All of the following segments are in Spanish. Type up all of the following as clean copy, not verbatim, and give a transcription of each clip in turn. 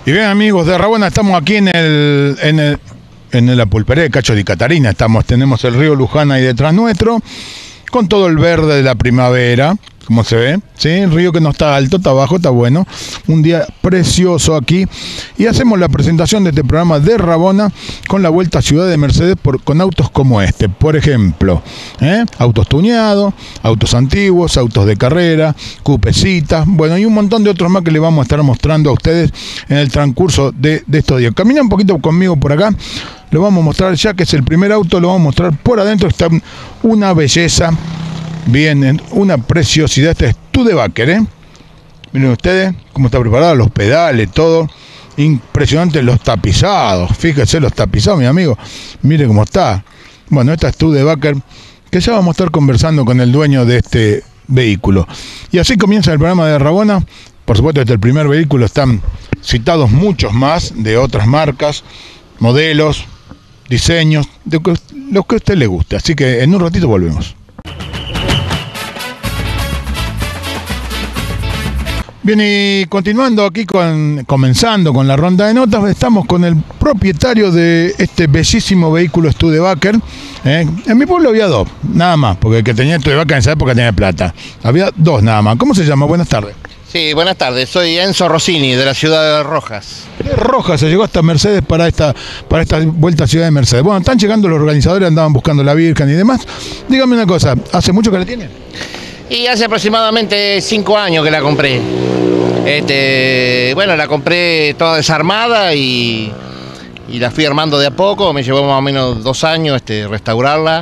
Y bien, amigos de Rabona, estamos aquí en la pulpería de Cacho di Catarina. Tenemos el río Luján ahí detrás nuestro, con todo el verde de la primavera, como se ve, ¿sí? El río que no está alto, está bajo, está bueno. Un día precioso aquí. Y hacemos la presentación de este programa de Rabona con la Vuelta a Ciudad de Mercedes con autos como este. Por ejemplo, autos tuneados, autos antiguos, autos de carrera, cupecitas, bueno, y un montón de otros más que les vamos a estar mostrando a ustedes en el transcurso de estos días. Camina un poquito conmigo por acá. Lo vamos a mostrar ya que es el primer auto, lo vamos a mostrar por adentro. Está una belleza. Bien, una preciosidad. Este es Studebaker, Miren ustedes cómo está preparado, los pedales, todo. Impresionante los tapizados. Fíjense los tapizados, mi amigo. Mire cómo está. Bueno, esta es Studebaker, que ya vamos a estar conversando con el dueño de este vehículo. Y así comienza el programa de Rabona. Por supuesto, este es el primer vehículo. Están citados muchos más de otras marcas, modelos, diseños, de lo que a usted le guste. Así que en un ratito volvemos. Bien, y continuando aquí comenzando con la ronda de notas, estamos con el propietario de este bellísimo vehículo Studebaker. En mi pueblo había dos, nada más, porque el que tenía Studebaker en esa época tenía plata. Había dos nada más. ¿Cómo se llama? Buenas tardes. Sí, buenas tardes. Soy Enzo Rossini, de la ciudad de Rojas. De Rojas se llegó hasta Mercedes para esta vuelta a Ciudad de Mercedes. Bueno, están llegando los organizadores, andaban buscando la Virgen y demás. Dígame una cosa, ¿hace mucho que la tiene? Y hace aproximadamente 5 años que la compré. Bueno, la compré toda desarmada y la fui armando de a poco. Me llevó más o menos 2 años restaurarla.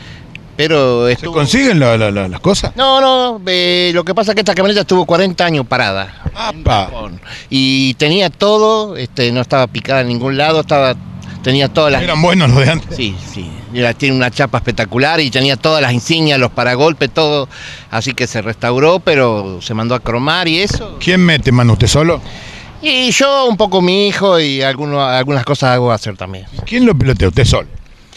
Pero ¿Se consiguen las cosas? No, lo que pasa es que esta camioneta estuvo 40 años parada. ¡Apa! Y tenía todo, no estaba picada en ningún lado, tenía todas las... ¿Eran buenos los de antes? Sí. Tiene una chapa espectacular y tenía todas las insignias, los paragolpes, todo. Así que se restauró, pero se mandó a cromar y eso. ¿Quién mete mano? ¿Usted solo? Y yo, un poco mi hijo y algunas cosas hago hacer también. ¿Quién lo pilotea? ¿Usted solo?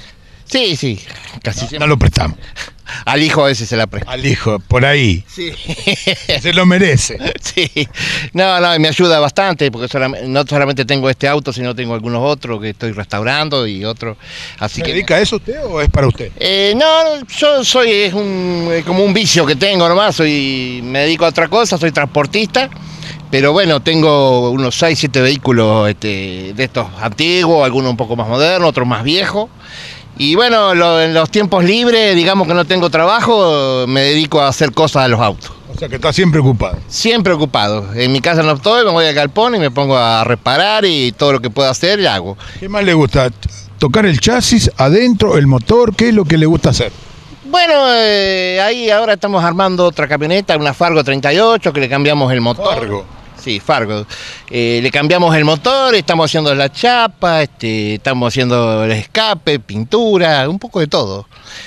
Sí, casi siempre. No lo prestamos. Al hijo a veces se la presta. Al hijo, por ahí. Sí. Se lo merece. Sí. No, me ayuda bastante, porque no solamente tengo este auto, sino tengo algunos otros que estoy restaurando y otros. ¿Se dedica a eso usted o es para usted? No, yo soy como un vicio que tengo nomás, me dedico a otra cosa, soy transportista. Pero bueno, tengo unos 6, 7 vehículos de estos antiguos, algunos un poco más modernos, otros más viejos. Y bueno, en los tiempos libres, digamos que no tengo trabajo, me dedico a hacer cosas a los autos. O sea que está siempre ocupado. Siempre ocupado. En mi casa no estoy, me voy al galpón y me pongo a reparar y todo lo que pueda hacer, lo hago. ¿Qué más le gusta? ¿Tocar el chasis adentro, el motor? ¿Qué es lo que le gusta hacer? Bueno, ahí ahora estamos armando otra camioneta, una Fargo 38, que le cambiamos el motor. Fargo. Sí, Fargo. Le cambiamos el motor, estamos haciendo la chapa, estamos haciendo el escape, pintura, un poco de todo.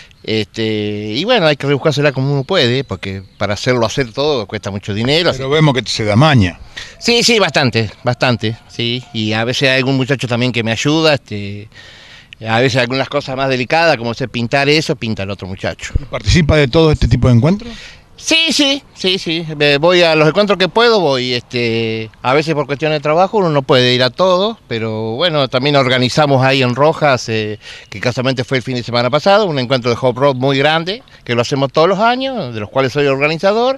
Y bueno, hay que rebuscársela como uno puede, porque para hacer todo cuesta mucho dinero. Pero vemos que se da maña. Sí, bastante, sí. Y a veces hay algún muchacho también que me ayuda, a veces algunas cosas más delicadas, como sé pintar eso, pinta el otro muchacho. ¿Participa de todo este tipo de encuentros? Sí. Voy a los encuentros que puedo, voy. A veces por cuestiones de trabajo uno no puede ir a todos, pero bueno, también organizamos ahí en Rojas, que casualmente fue el fin de semana pasado, un encuentro de hot rod muy grande, que lo hacemos todos los años, de los cuales soy organizador.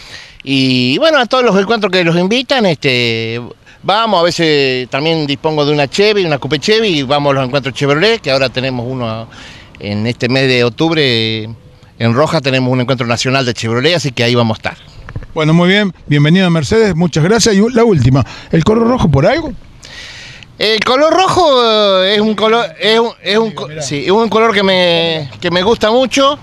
Y bueno, a todos los encuentros que los invitan, vamos, a veces también dispongo de una Chevy, una Coupe Chevy, y vamos a los encuentros Chevrolet, que ahora tenemos uno en este mes de octubre. En Rojas tenemos un encuentro nacional de Chevrolet, así que ahí vamos a estar. Bueno, muy bien. Bienvenido a Mercedes, muchas gracias. Y la última, ¿el color rojo por algo? El color rojo es un color, es un color que me gusta mucho.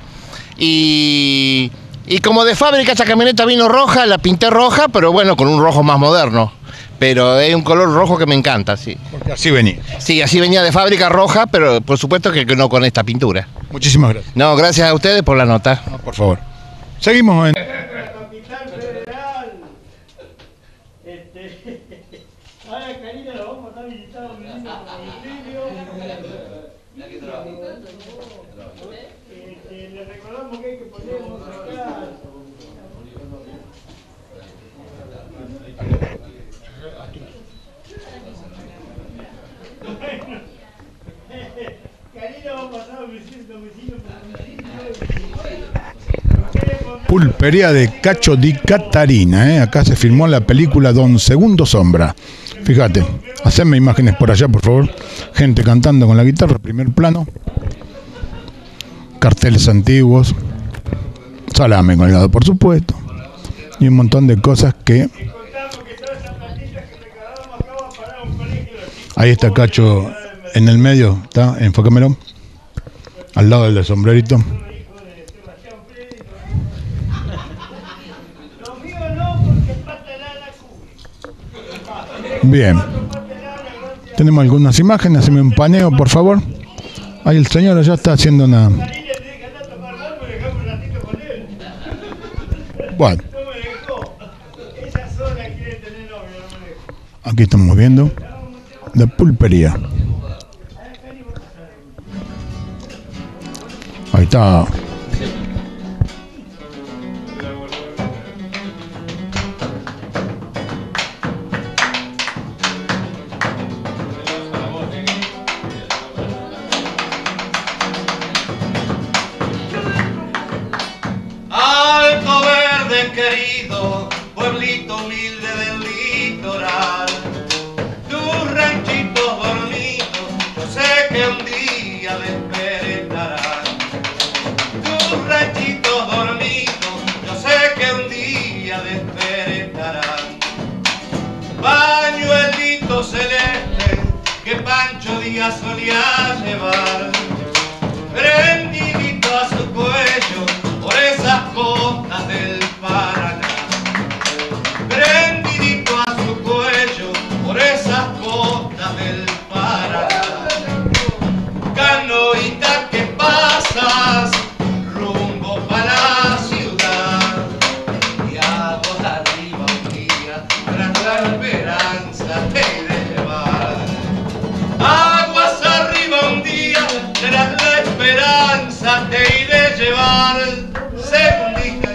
Y como de fábrica esta camioneta vino roja, la pinté roja, pero bueno, con un rojo más moderno. Pero es un color rojo que me encanta, sí. Porque así venía. Sí, así venía de fábrica roja, pero por supuesto que no con esta pintura. Muchísimas gracias. No, gracias a ustedes por la nota. No, por favor. Seguimos en... Capital Federal. Ahora Karina lo vamos a estar visitando mi niño con domicilio. Le recordamos que hay que ponernos acá. Pulpería de Cacho di Catarina, ¿eh? Acá se filmó la película Don Segundo Sombra. Fíjate, hacedme imágenes por allá, por favor. Gente cantando con la guitarra, primer plano. Carteles antiguos. Salame colgado, por supuesto. Y un montón de cosas que... Ahí está Cacho en el medio, ¿está? Enfócamelo. Al lado del sombrerito. Bien. Tenemos algunas imágenes, haceme un paneo, por favor. Ahí el señor ya está haciendo una... Bueno. Aquí estamos viendo la pulpería. Ahí está. Alto Verde querido, pueblito humilde del litoral, tus ranchitos bonitos, yo sé que un día despertarán. Tus ranchitos dormidos, yo sé que un día despertarán. Pañuelito celeste que Pancho Díaz solía llevar, prendidito a su cuello por esas costas del Paraná. Prendidito a su cuello por esas costas del Paraná. Canoita que pasas rumbo para la ciudad, y aguas arriba un día tras la esperanza te he de llevar. Aguas arriba un día tras la esperanza te he de llevar. Segundita.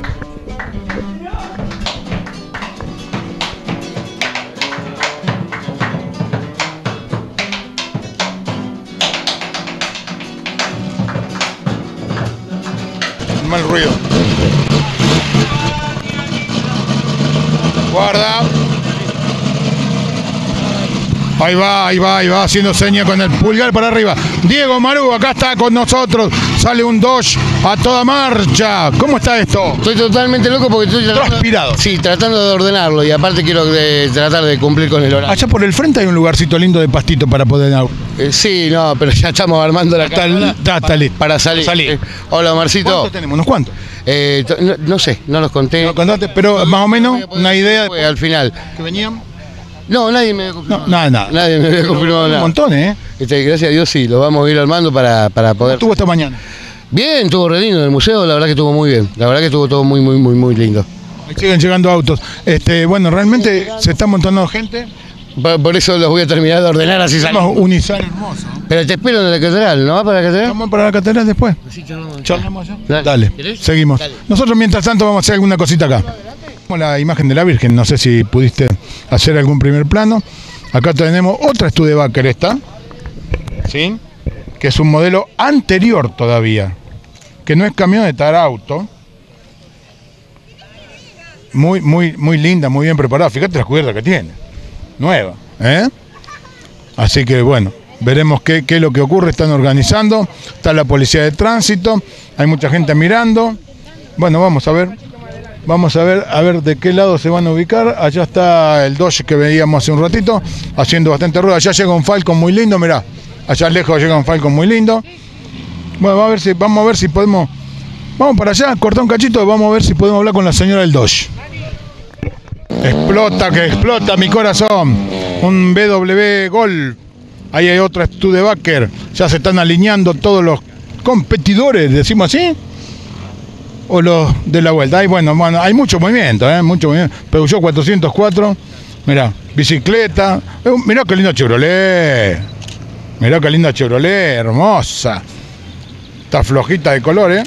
Mal ruido. Guarda. Ahí va, haciendo señas con el pulgar para arriba. Diego Maru, acá está con nosotros. Sale un Dodge a toda marcha. ¿Cómo está esto? Estoy totalmente loco porque estoy Transpirado. Sí, tratando de ordenarlo y aparte quiero tratar de cumplir con el horario. Allá por el frente hay un lugarcito lindo de pastito para poder... Sí, no, pero ya estamos armando la cámara Está listo. para salir. Salí. Hola, Omarcito. ¿Cuántos tenemos? ¿Unos cuantos? No sé, no los conté. No contaste, pero más o menos una idea Fue al final. que venían. No, nadie me había confirmado. No, nada. Nadie me había confirmado Un nada. montón, ¿eh? Gracias a Dios sí, lo vamos a ir armando para ¿Cómo poder. estuvo esta mañana? Bien, estuvo re lindo en el museo, la verdad que estuvo muy bien. La verdad que estuvo todo muy lindo. Ahí siguen llegando autos. Bueno, realmente se está montando gente. Por eso los voy a terminar de ordenar así Tenemos salimos. un Izar hermoso. Pero te espero en la catedral, ¿no va para la catedral? ¿Vamos para la catedral después? Sí, charlamos. ¿Charlamos allá? Dale. Dale, ¿Querés? seguimos. Dale. Nosotros mientras tanto vamos a hacer alguna cosita acá. Tenemos la imagen de la Virgen, no sé si pudiste hacer algún primer plano. Acá tenemos otra Studebaker esta, ¿sí? Que es un modelo anterior todavía, que no es camioneta, era auto. Muy linda, muy bien preparada. Fíjate las cubiertas que tiene, nueva, ¿eh? Así que bueno, veremos qué es lo que ocurre. Están organizando, está la policía de tránsito, hay mucha gente mirando. Bueno, vamos a ver de qué lado se van a ubicar. Allá está el Dodge que veíamos hace un ratito, haciendo bastante ruido. Allá llega un Falcon muy lindo, mirá. Allá lejos llega un Falcon muy lindo. Bueno, vamos a ver si podemos. Vamos para allá, corta un cachito y vamos a ver si podemos hablar con la señora del Dodge. Explota, que explota mi corazón. Un BW Golf. Ahí hay otra Studebaker. Ya se están alineando todos los competidores, decimos así. O los de la vuelta. Ahí, bueno, hay mucho movimiento, mucho movimiento. Peugeot 404. Mirá, bicicleta. Mirá qué lindo Chevrolet. Mirá qué linda Chevrolet, hermosa. Está flojita de color,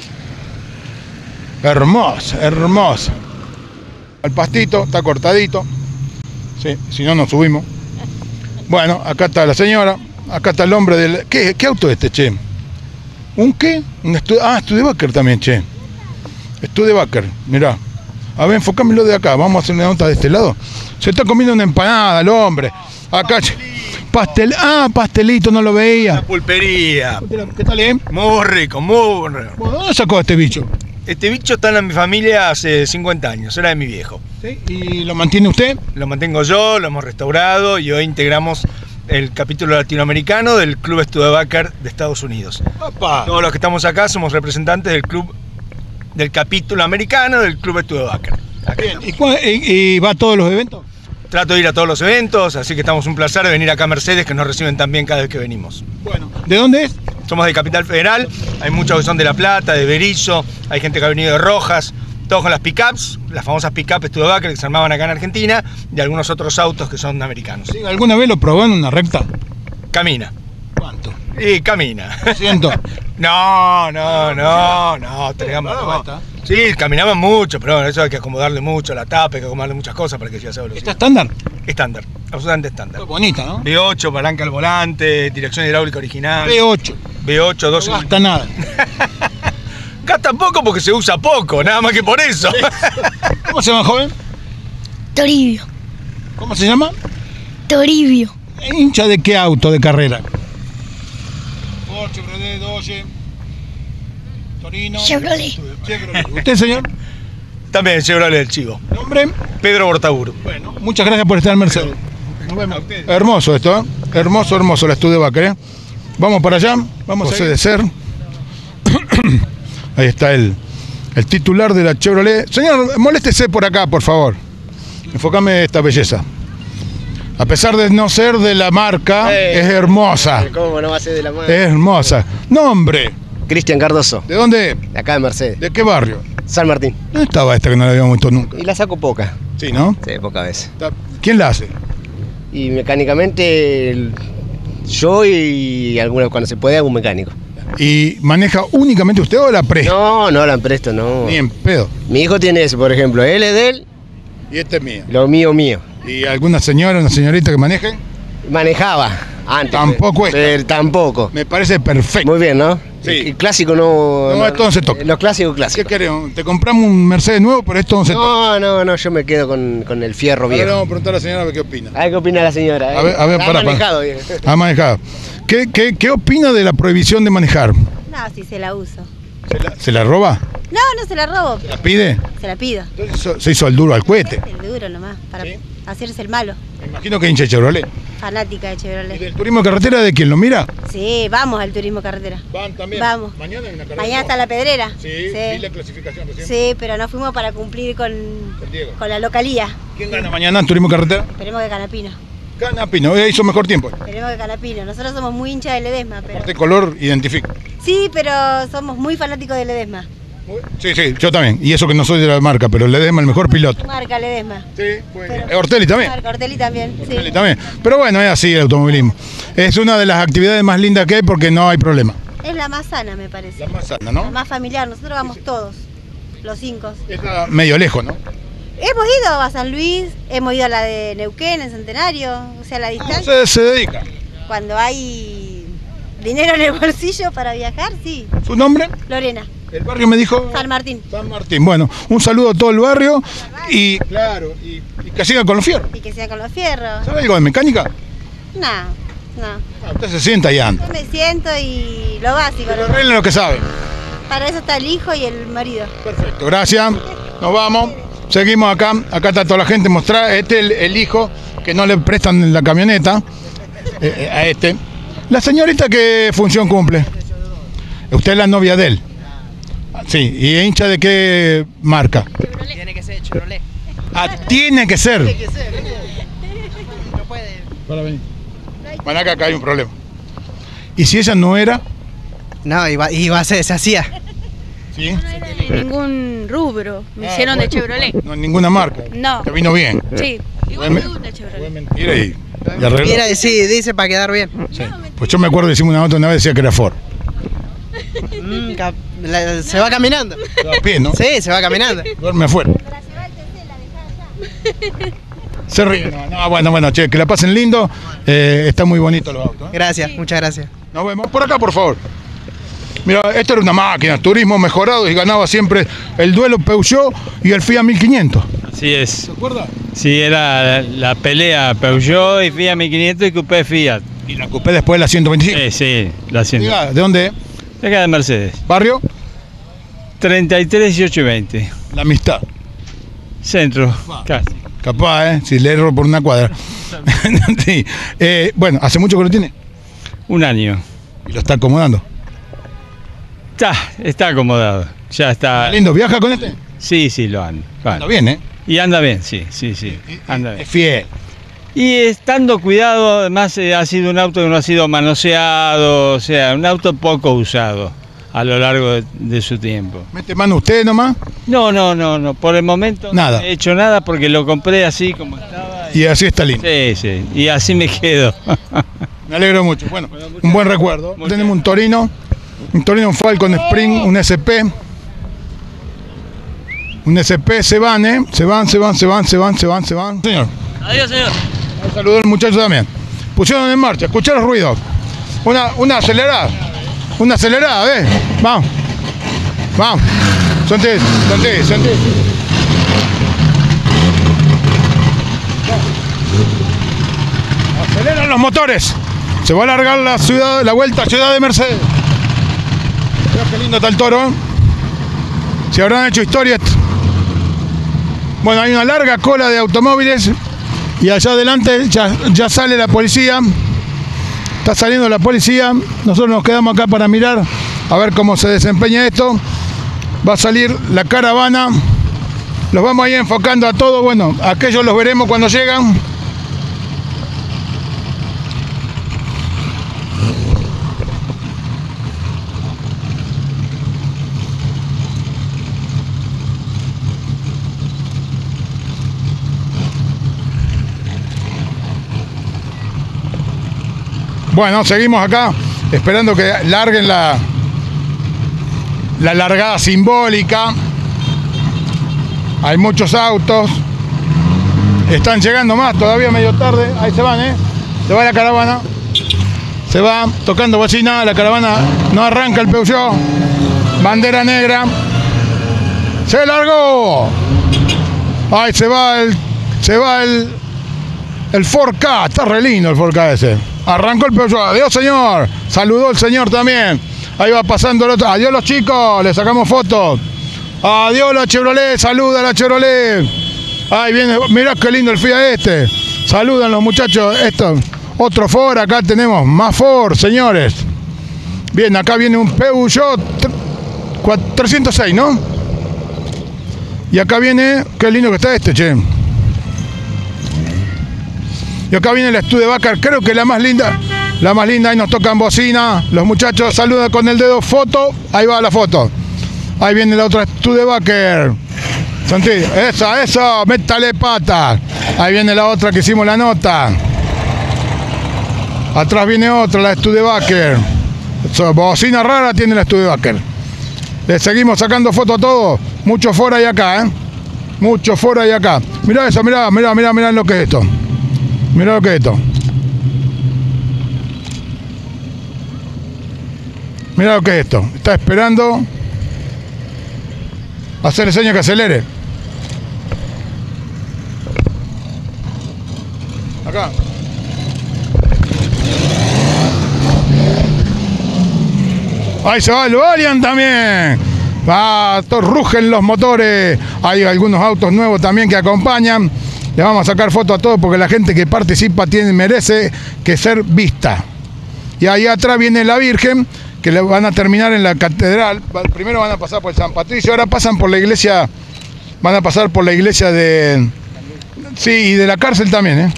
Hermosa. El pastito está cortadito. Sí, si no nos subimos. Bueno, acá está la señora. Acá está el hombre del... ¿Qué auto es este, che? ¿Un qué? Studebaker también, che. Studebaker, mirá. A ver, enfocámelo de acá. Vamos a hacer una nota de este lado. Se está comiendo una empanada el hombre. Acá, pastelito, no lo veía. La pulpería. ¿Qué tal, Muy rico, muy rico. Bueno, ¿dónde sacó este bicho? Este bicho está en mi familia hace 50 años, era de mi viejo. ¿Sí? ¿Y lo mantiene usted? Lo mantengo yo, lo hemos restaurado y hoy integramos el capítulo latinoamericano del Club Studebaker de Estados Unidos. ¡Opa! Todos los que estamos acá somos representantes del capítulo americano del Club Studebaker. Bien. ¿Y va a todos los eventos? Trato de ir a todos los eventos, así que estamos un placer de venir acá a Mercedes, que nos reciben tan bien cada vez que venimos. Bueno, ¿de dónde es? Somos de Capital Federal, hay muchos que son de La Plata, de Berizo, hay gente que ha venido de Rojas, todos con las pickups, las famosas pickups Studebaker que se armaban acá en Argentina, y algunos otros autos que son americanos. Sí, ¿alguna vez lo probó en una recta? Camina. ¿Cuánto? Y camina. 100. No, tenemos. basta. Sí, caminaban mucho, pero eso hay que acomodarle mucho la tapa, hay que acomodarle muchas cosas para que llegue a esa velocidad. ¿Está estándar? Estándar, absolutamente estándar. Bonita, ¿no? V8, palanca al volante, dirección hidráulica original. V8. V8, No 12. gasta nada. Gasta poco porque se usa poco, nada más que por eso. ¿Cómo se llama, joven? Toribio. ¿Cómo se llama? Toribio. ¿Hincha de qué auto de carrera? Ford, Chevrolet, Dodge, Torino. Chevrolet. ¿Usted, señor? También Chevrolet el chivo. ¿Nombre? Pedro Bortaburo. Bueno, muchas gracias por estar en Mercedes. Nos vemos. Hermoso esto, ¿eh? Hermoso la Studebaker, ¿eh? Vamos para allá, vamos a obedecer. Ahí está el titular de la Chevrolet. Señor, moléstese por acá, por favor. Enfócame esta belleza. A pesar de no ser de la marca, es hermosa. ¿Cómo no va a ser de la mano? Es hermosa. Nombre. Cristian Cardoso, ¿De dónde? de acá de Mercedes. ¿De qué barrio? San Martín. ¿Dónde estaba esta que no la habíamos visto nunca? Y la saco poca. Sí, ¿no? Sí, pocas veces. ¿Quién la hace? Y mecánicamente yo y alguna cuando se puede hago un mecánico. ¿Y maneja únicamente usted o la presta? No, la presto, no. Ni en pedo. Mi hijo tiene eso, por ejemplo. Él es de él, Y este es mío. lo mío mío. ¿Y alguna señora, una señorita que maneje? Manejaba antes. Tampoco es. Pero tampoco. Me parece perfecto. Muy bien, ¿no? Sí. El clásico no. No, esto no se toca. Los clásicos, ¿Qué clásicos. queremos? Te compramos un Mercedes nuevo, pero esto no se toca. No, yo me quedo con el fierro Ahora le viejo. vamos a preguntar a la señora a ver qué opina. A ver qué opina la señora. A ver, Ha para. manejado bien. Ha manejado. ¿Qué opina de la prohibición de manejar? No, sí se la uso. ¿Se la roba? No se la robo. ¿La pide? Se la pido. Entonces se hizo el duro al cohete. El duro nomás, para ¿Sí? hacerse el malo. Me imagino que hincha de Chevrolet. Fanática de ¿Y Chevrolet. del turismo de carretera de quién lo mira? Sí, vamos al turismo carretera. Van también. Vamos. Mañana hay una carrera. Mañana está la pedrera. Sí, vi la clasificación recién. Sí, pero no fuimos para cumplir con Diego. la localía. ¿Quién gana mañana en turismo de carretera? Esperemos que Canapino. Canapino, hoy hizo mejor tiempo. Esperemos que Canapino. Nosotros somos muy hinchas de Ledesma, pero. Aparte color, identifica. Sí, pero somos muy fanáticos de Ledesma. Sí, yo también. Y eso que no soy de la marca, pero Ledesma el mejor piloto. Marca Ledesma. Sí, bueno. Pero- Ortelli también. Marca Ortelli también. Ortelli Sí. también. Pero bueno, es así el automovilismo. Es una de las actividades más lindas que hay porque no hay problema. Es la más sana, me parece. La más sana, La ¿no? más familiar. Nosotros vamos todos, los 5. Está medio lejos, ¿no? Hemos ido a San Luis, hemos ido a la de Neuquén, en Centenario, o sea, a la distancia. Se dedica. Cuando hay dinero en el bolsillo para viajar, sí. ¿Su nombre? Lorena, El barrio me dijo... San Martín. San Martín. Bueno, un saludo a todo el barrio y... Claro, y que sigan con los fierros. Y que sea con los fierros. ¿Sabe algo de mecánica? No. Usted se sienta y anda. Yo me siento y lo básico. Pero arreglen lo que sabe. Para eso está el hijo y el marido. Perfecto, gracias. Nos vamos. Seguimos acá. Acá está toda la gente. Mostrar. Este es el hijo que no le prestan la camioneta. A este. La señorita, ¿qué función cumple? Usted es la novia de él. Sí. ¿Y es hincha de qué marca? Tiene que ser Chevrolet. Ah, tiene que ser. No puede. Para venir. Bueno, acá hay un problema. ¿Y si ella no era? No, iba a ser, se hacía. Sí. Ningún rubro, me hicieron bueno. de Chevrolet. No, en ninguna marca. No. Te vino bien. Sí, Fue igual me gusta Chevrolet. mentira y arregló. Mira, sí, dice para quedar bien. Sí. Pues yo me acuerdo que hicimos una nota una vez decía que era Ford. Se va caminando. A pie, ¿no? Sí, se va caminando. Duerme afuera. Se ríe. No, bueno, che, que la pasen lindo. Está muy bonito los autos. Gracias, muchas gracias. Nos vemos por acá, por favor. Mira, esto era una máquina, turismo mejorado y ganaba siempre el duelo Peugeot y el Fiat 1500. Así es. ¿Se acuerda? Sí, era la pelea Peugeot y Fiat 1500 y Coupé Fiat. Y la Coupé después la 125. Sí, la 100. Diga, ¿de dónde? De acá de Mercedes. ¿Barrio? 33 y 820. La Amistad. Centro, casi. Capaz, si le erro por una cuadra. Sí. Bueno, ¿hace mucho que lo tiene? Un año. ¿Y lo está acomodando? Está acomodado. Ya está. ¿Lindo? ¿Viaja con este? Sí, lo anda. Anda bien, ¿eh? Y anda bien, sí. Anda bien. Es fiel. Y estando cuidado, además ha sido un auto que no ha sido manoseado, o sea, un auto poco usado a lo largo de su tiempo. ¿Mete mano usted nomás? No, por el momento nada. No he hecho nada porque lo compré así como estaba. Y así está lindo. Sí, y así me quedo. Me alegro mucho. Bueno, un buen recuerdo. Tenemos un Torino, un Falcon Spring, un SP. Un SP, se van, ¿eh? Se van. Señor. Adiós, señor. Saludó el muchacho también. Pusieron en marcha, escuchá los ruidos. Una acelerada. Una acelerada, ¿ves? Vamos. Sentí. Aceleran los motores. Se va a alargar la vuelta a Ciudad de Mercedes. Mirá qué lindo está el toro, ¿eh? Se habrán hecho historias. Bueno, hay una larga cola de automóviles y allá adelante ya sale la policía. Está saliendo la policía. Nosotros nos quedamos acá para mirar a ver cómo se desempeña esto. Va a salir la caravana. Los vamos a ir enfocando a todos. Bueno, aquellos los veremos cuando llegan. Bueno, seguimos acá esperando que larguen la largada simbólica. Hay muchos autos. Están llegando más, todavía medio tarde. Ahí se van, Se va la caravana. Se va tocando bocina. La caravana no arranca el Peugeot. Bandera negra. ¡Se largó! Ahí se va el 4K. Está re lindo el 4K ese. Arrancó el Peugeot. Adiós, señor. Saludó el señor también. Ahí va pasando el otro. Adiós, los chicos. Le sacamos fotos. Adiós, la Chevrolet. Saluda a la Chevrolet. Ahí viene. Mirá qué lindo el Fiat este. Saludan los muchachos. Esto. Otro Ford. Acá tenemos más Ford, señores. Bien, acá viene un Peugeot 306, ¿no? Y acá viene. Qué lindo que está este, che. Y acá viene la Studebaker, creo que la más linda, ahí nos tocan bocina, los muchachos saludan con el dedo, foto, ahí va la foto. Ahí viene la otra Studebaker. Santi, eso, métale pata. Ahí viene la otra que hicimos la nota. Atrás viene otra, la Studebaker. Bocina rara tiene la Studebaker. Le seguimos sacando fotos a todos. Mucho foro hay acá, Mucho foro hay acá. Mirá eso, mirá lo que es esto. Mirá lo que es esto. Mirá lo que es esto. Está esperando hacerle señas que acelere. Acá. Ahí se va el Valiant también. Rugen los motores. Hay algunos autos nuevos también que acompañan. Le vamos a sacar fotos a todos porque la gente que participa merece que ser vista. Y ahí atrás viene la Virgen, que le van a terminar en la catedral. Primero van a pasar por el San Patricio, ahora pasan por la iglesia. Van a pasar por la iglesia de... Sí, y de la cárcel también,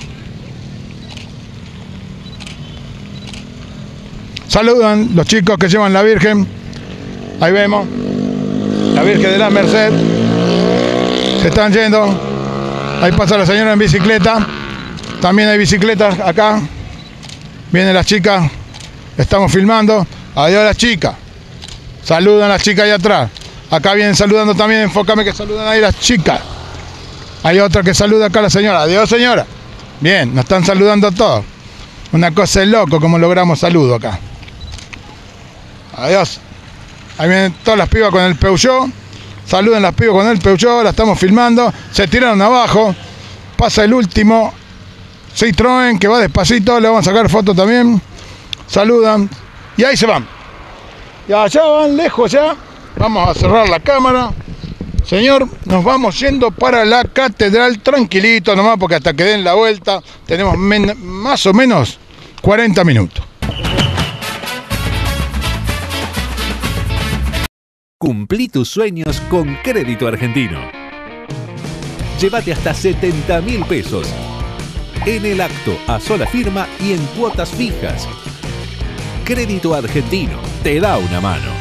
Saludan los chicos que llevan la Virgen. Ahí vemos. La Virgen de la Merced. Se están yendo. Ahí pasa la señora en bicicleta. También hay bicicletas acá. Vienen las chicas. Estamos filmando. Adiós las chicas. Saludan las chicas ahí atrás. Acá vienen saludando también. Enfócame que saludan ahí las chicas. Hay otra que saluda acá a la señora. Adiós, señora. Bien, nos están saludando a todos. Una cosa es loco como logramos saludo acá. Adiós. Ahí vienen todas las pibas con el Peugeot. Saluden las pibas con el Peugeot, la estamos filmando. Se tiraron abajo. Pasa el último Citroën que va despacito. Le vamos a sacar foto también. Saludan. Y ahí se van. Y allá van lejos ya. Vamos a cerrar la cámara. Señor, nos vamos yendo para la catedral tranquilito nomás porque hasta que den la vuelta tenemos más o menos 40 minutos. Cumplí tus sueños con Crédito Argentino. Llévate hasta 70.000 pesos en el acto, a sola firma y en cuotas fijas. Crédito Argentino te da una mano.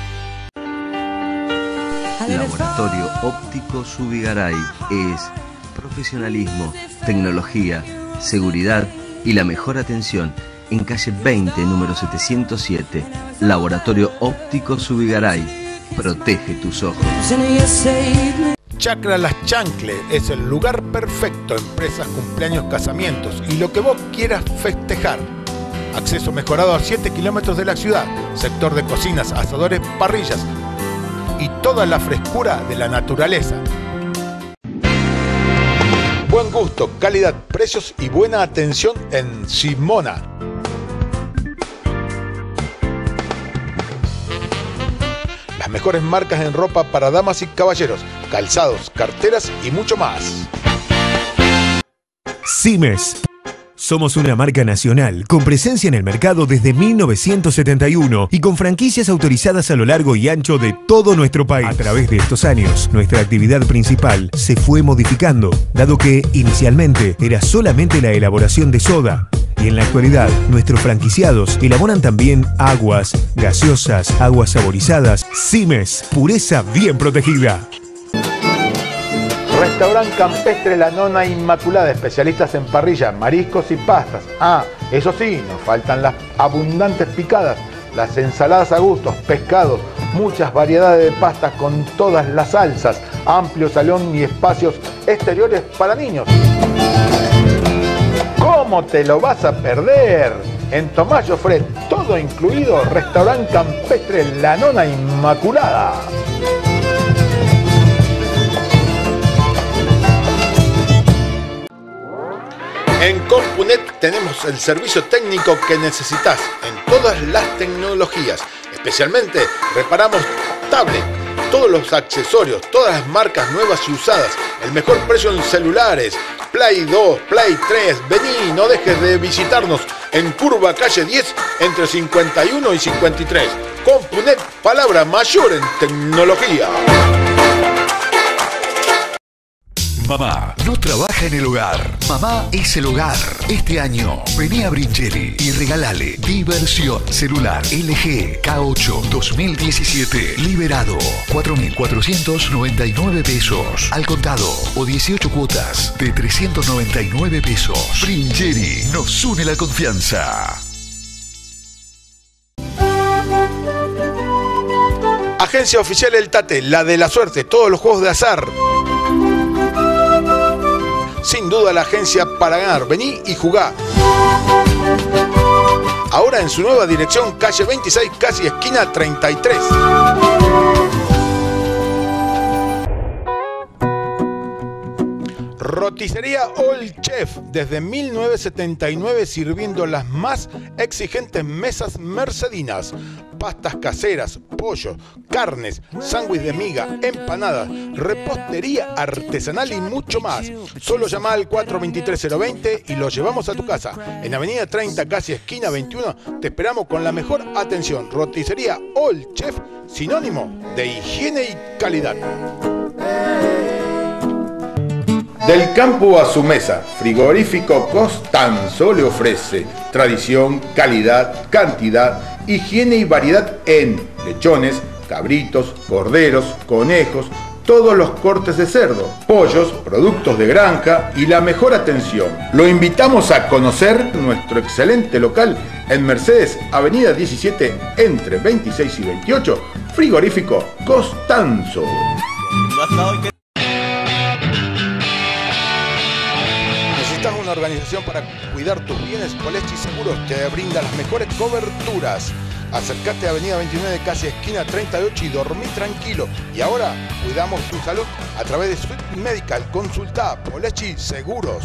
Laboratorio Óptico Subigaray es profesionalismo, tecnología, seguridad y la mejor atención en calle 20, número 707. Laboratorio Óptico Subigaray. Protege tus ojos. Chacra Las Chancles es el lugar perfecto. Empresas, cumpleaños, casamientos y lo que vos quieras festejar. Acceso mejorado a 7 kilómetros de la ciudad. Sector de cocinas, asadores, parrillas y toda la frescura de la naturaleza. Buen gusto, calidad, precios y buena atención en Simona. Las mejores marcas en ropa para damas y caballeros, calzados, carteras y mucho más. Simes. Somos una marca nacional con presencia en el mercado desde 1971 y con franquicias autorizadas a lo largo y ancho de todo nuestro país. A través de estos años, nuestra actividad principal se fue modificando, dado que inicialmente era solamente la elaboración de soda. Y en la actualidad, nuestros franquiciados elaboran también aguas, gaseosas, aguas saborizadas. Simes, pureza bien protegida. Restaurante Campestre La Nona Inmaculada, especialistas en parrilla, mariscos y pastas. Ah, eso sí, nos faltan las abundantes picadas, las ensaladas a gustos, pescados, muchas variedades de pastas con todas las salsas, amplio salón y espacios exteriores para niños. ¿Cómo te lo vas a perder? En Tomás Joffre, todo incluido, Restaurante Campestre La Nona Inmaculada. En Compunet tenemos el servicio técnico que necesitas en todas las tecnologías. Especialmente reparamos tablet, todos los accesorios, todas las marcas nuevas y usadas, el mejor precio en celulares, Play 2, Play 3. Vení, no dejes de visitarnos en Curva Calle 10 entre 51 y 53. Compunet, palabra mayor en tecnología. Mamá no trabaja en el hogar. Mamá es el hogar. Este año, vení a Brincheri y regalale diversión. Celular LG K8 2017. Liberado. 4.499 pesos. Al contado. O 18 cuotas de 399 pesos. Brincheri nos une la confianza. Agencia Oficial El Tate, la de la suerte, todos los juegos de azar. Sin duda la agencia para ganar. Vení y jugá. Ahora en su nueva dirección, calle 26, casi esquina 33. Roticería All Chef, desde 1979 sirviendo las más exigentes mesas mercedinas. Pastas caseras, pollo, carnes, sándwich de miga, empanadas, repostería artesanal y mucho más. Solo llama al 423-020 y lo llevamos a tu casa. En Avenida 30, casi esquina 21, te esperamos con la mejor atención. Roticería All Chef, sinónimo de higiene y calidad. Del campo a su mesa, Frigorífico Costanzo le ofrece tradición, calidad, cantidad, higiene y variedad en lechones, cabritos, corderos, conejos, todos los cortes de cerdo, pollos, productos de granja y la mejor atención. Lo invitamos a conocer nuestro excelente local en Mercedes, Avenida 17, entre 26 y 28, Frigorífico Costanzo. organización para cuidar tus bienes. Polechi Seguros te brinda las mejores coberturas. Acércate a Avenida 29, casi esquina 38 y dormí tranquilo. Y ahora cuidamos tu salud a través de Suite Medical. Consulta Polechi Seguros.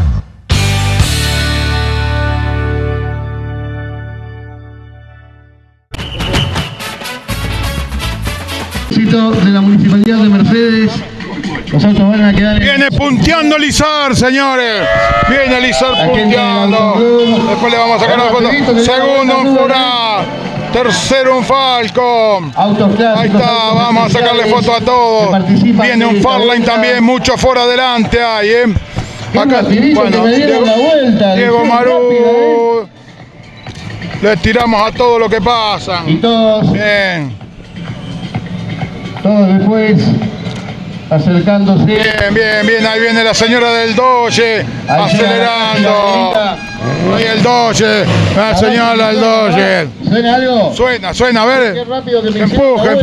De la Municipalidad de Mercedes. Los autos van a quedar. Viene punteando Lizar, señores. Viene Lizar punteando. Después le vamos a sacar la foto. Segundo un Furá. Tercero un Falcon. Ahí está, vamos a sacarle foto a todos. Viene un Farline también, mucho foro adelante hay, Acá, bueno, Diego Marú. Les tiramos a todo lo que pasan. Y todos. Bien. Todos después acercándose. Bien, ahí viene la señora del Doge, acelerando. Ahí el Doge, la señora del Doge. ¿Suena algo? Suena, a ver. Qué rápido que me empuja.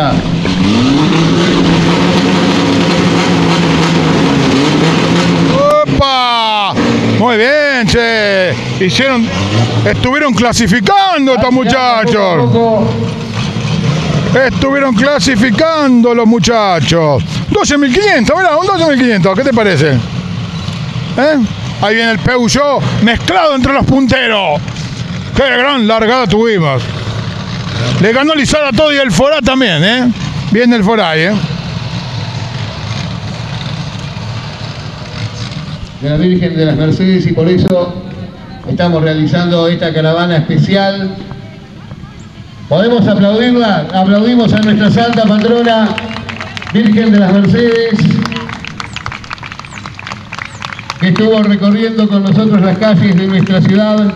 ¡Opa! Muy bien, che. Estuvieron clasificando estos muchachos. Estuvieron clasificando los muchachos. 12.500, ¿verdad? Un 12.500, ¿qué te parece? Ahí viene el Peugeot mezclado entre los punteros. ¡Qué gran largada tuvimos! Le ganó Lizar a todo y el Forá también, Viene el Forá ahí, De la Virgen de las Mercedes, y por eso estamos realizando esta caravana especial. ¿Podemos aplaudirla? Aplaudimos a nuestra Santa Patrona, Virgen de las Mercedes, que estuvo recorriendo con nosotros las calles de nuestra ciudad.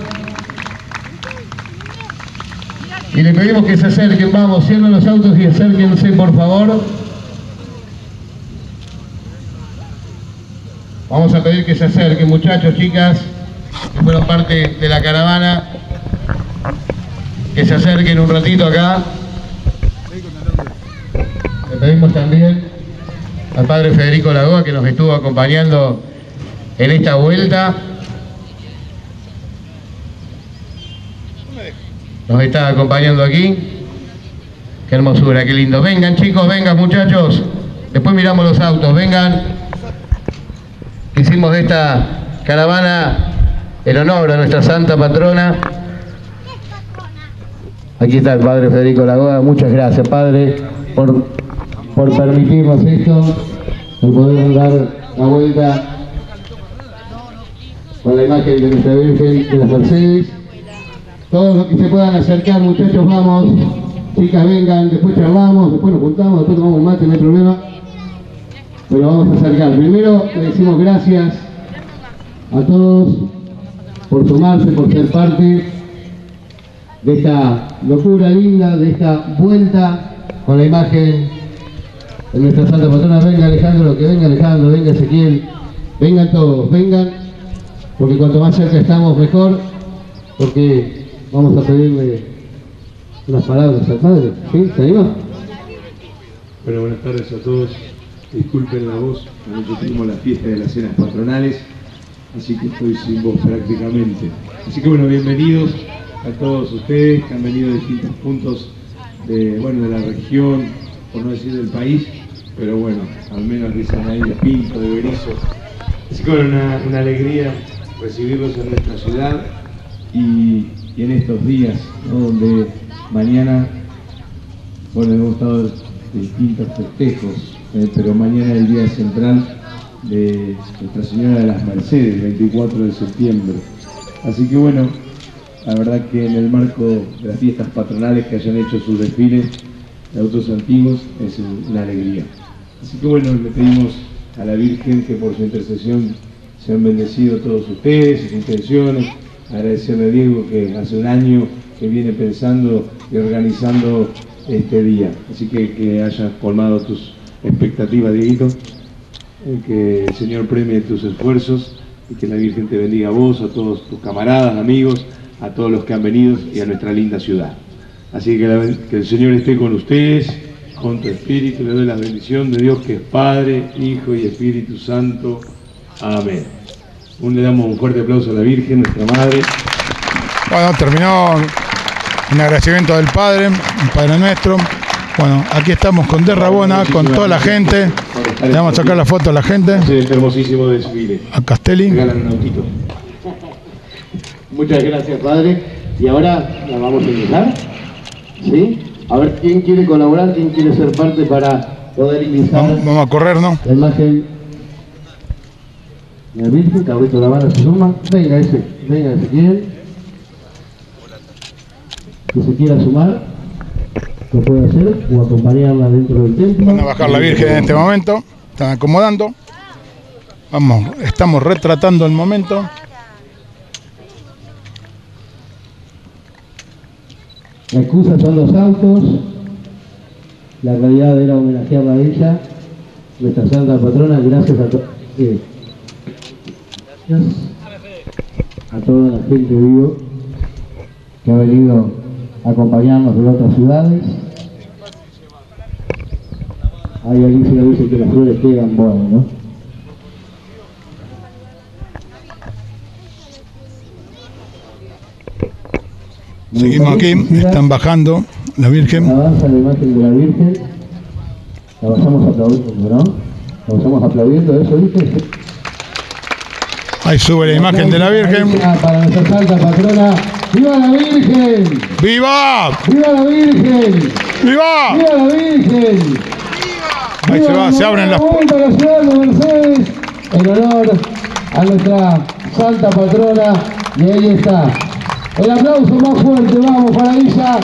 Y le pedimos que se acerquen, vamos, cierren los autos y acérquense, por favor. Vamos a pedir que se acerquen, muchachos, chicas, que fueron parte de la caravana. Que se acerquen un ratito acá. Le pedimos también al padre Federico Lagoa, que nos estuvo acompañando en esta vuelta. Nos está acompañando aquí. Qué hermosura, qué lindo. Vengan, chicos, vengan, muchachos. Después miramos los autos, vengan. Hicimos de esta caravana el honor a nuestra Santa Patrona. Aquí está el padre Federico Lagoa. Muchas gracias, padre, por permitirnos esto, por poder dar la vuelta con la imagen de nuestra Virgen de las Mercedes. Todos los que se puedan acercar, muchachos, vamos. Chicas, vengan, después charlamos, después nos juntamos, después tomamos mate, no hay problema. Pero vamos a acercar. Primero le decimos gracias a todos por sumarse, por ser parte de esta locura linda, de esta vuelta con la imagen de nuestra Santa Patrona. Venga Alejandro, venga Ezequiel, vengan todos, vengan, porque cuanto más cerca estamos mejor, porque vamos a pedirle unas palabras al padre. ¿Sí? ¿Se anima? Bueno, buenas tardes a todos. Disculpen la voz, anoche tuvimos la fiesta de las cenas patronales, así que estoy sin voz prácticamente. Así que bueno, bienvenidos a todos ustedes que han venido de distintos puntos de la región, por no decir del país, pero bueno, al menos dicen ahí de Pinto, de Berisso. Así que bueno, una alegría recibirlos en nuestra ciudad y en estos días, ¿no? Donde mañana, hemos estado de distintos festejos, pero mañana es el día central de Nuestra Señora de las Mercedes, 24 de septiembre. Así que bueno, la verdad que en el marco de las fiestas patronales que hayan hecho sus desfiles de autos antiguos es una alegría. Así que bueno, le pedimos a la Virgen que por su intercesión sean bendecidos todos ustedes, sus intenciones. Agradecerle a Diego que hace un año que viene pensando y organizando este día. Así que hayas colmado tus expectativas, Dieguito. Que el Señor premie tus esfuerzos y que la Virgen te bendiga a vos, a todos tus camaradas, amigos, a todos los que han venido y a nuestra linda ciudad. Así que el Señor esté con ustedes, con tu espíritu. Le doy la bendición de Dios que es Padre, Hijo y Espíritu Santo. Amén. Le damos un fuerte aplauso a la Virgen, nuestra Madre. Bueno, terminó un agradecimiento del Padre, el Padre Nuestro. Bueno, aquí estamos con De Rabona, con toda la gente. Le vamos a sacar la foto a la gente. Es hermosísimo desfile. A Castelli. Regalan un autito. Muchas gracias, padre. Y ahora la vamos a ingresar. ¿Sí? A ver quién quiere colaborar, quién quiere ser parte para poder ingresar. Vamos a correr, ¿no? La imagen de la Virgen, Cabrito Lavana se suma. Venga ese, quién. Que se quiera sumar, lo puede hacer o acompañarla dentro del templo. Van a bajar la Virgen en este momento. Están acomodando. Vamos, estamos retratando el momento. La excusa son los autos. La realidad era homenajearla a ella, nuestra santa patrona. Gracias a todos. Gracias a toda la gente vivo que ha venido a acompañarnos de otras ciudades. Ahí Alicia dice que las flores quedan buenas, ¿no? Seguimos aquí, están bajando la Virgen. Avanza la imagen de la Virgen. La vayamos aplaudiendo, ¿no? La vayamos aplaudiendo, eso dice. Ahí sube la imagen de la Virgen. Para nuestra santa patrona. ¡Viva la Virgen! ¡Viva! ¡Viva la Virgen! ¡Viva! ¡Viva la Virgen! Ahí se va, se abren las puertas. La ciudad de Mercedes, en honor a nuestra santa patrona. Y ahí está. El aplauso más fuerte, vamos para ella.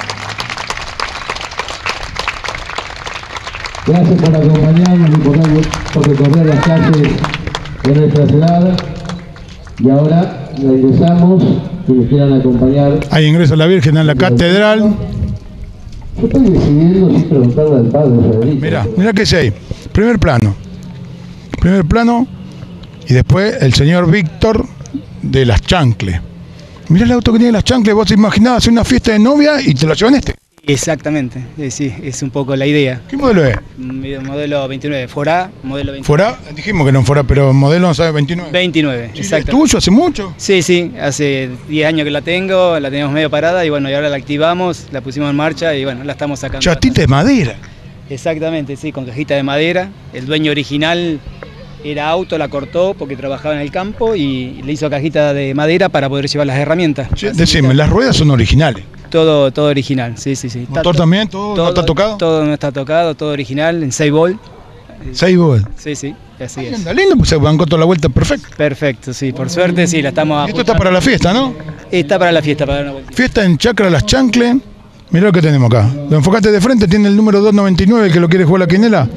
Gracias por acompañarnos y por recorrer las calles de nuestra ciudad. Y ahora la ingresamos, quienes quieran acompañar. Ahí ingresa la Virgen a la catedral. Yo estoy decidiendo sin preguntarle al padre Federico. Mira qué es ahí. Primer plano. Primer plano. Y después el señor Víctor de las chancles. Mirá el auto que tiene las chancles, vos te imaginabas hacer una fiesta de novia y te lo llevan este. Exactamente, sí, es un poco la idea. ¿Qué modelo es? Modelo 29, Forá, modelo 29. ¿Forá? Dijimos que no Forá, pero modelo no sabe 29. 29, Sí, exacto. ¿Es tuyo hace mucho? Sí, hace 10 años que la tengo, la teníamos medio parada y bueno, y ahora la activamos, la pusimos en marcha y bueno, la estamos sacando. Chatita de madera. Exactamente, sí, con cajita de madera. El dueño original era auto, la cortó porque trabajaba en el campo y le hizo cajita de madera para poder llevar las herramientas. Sí, decime, las ruedas son originales. Todo original, sí. ¿Motor también? ¿Todo no está tocado? Todo no está tocado, todo original, en 6 volt. 6 volt. Sí, así es. Anda lindo, pues se bancó toda la vuelta perfecto. Perfecto, sí, por suerte sí, la estamos Y esto está para la fiesta, ¿no? Está para la fiesta, para dar una vuelta. Fiesta en Chacra Las Chancles. Mirá lo que tenemos acá. Lo enfocaste de frente, tiene el número 299, el que lo quiere jugar la quinela.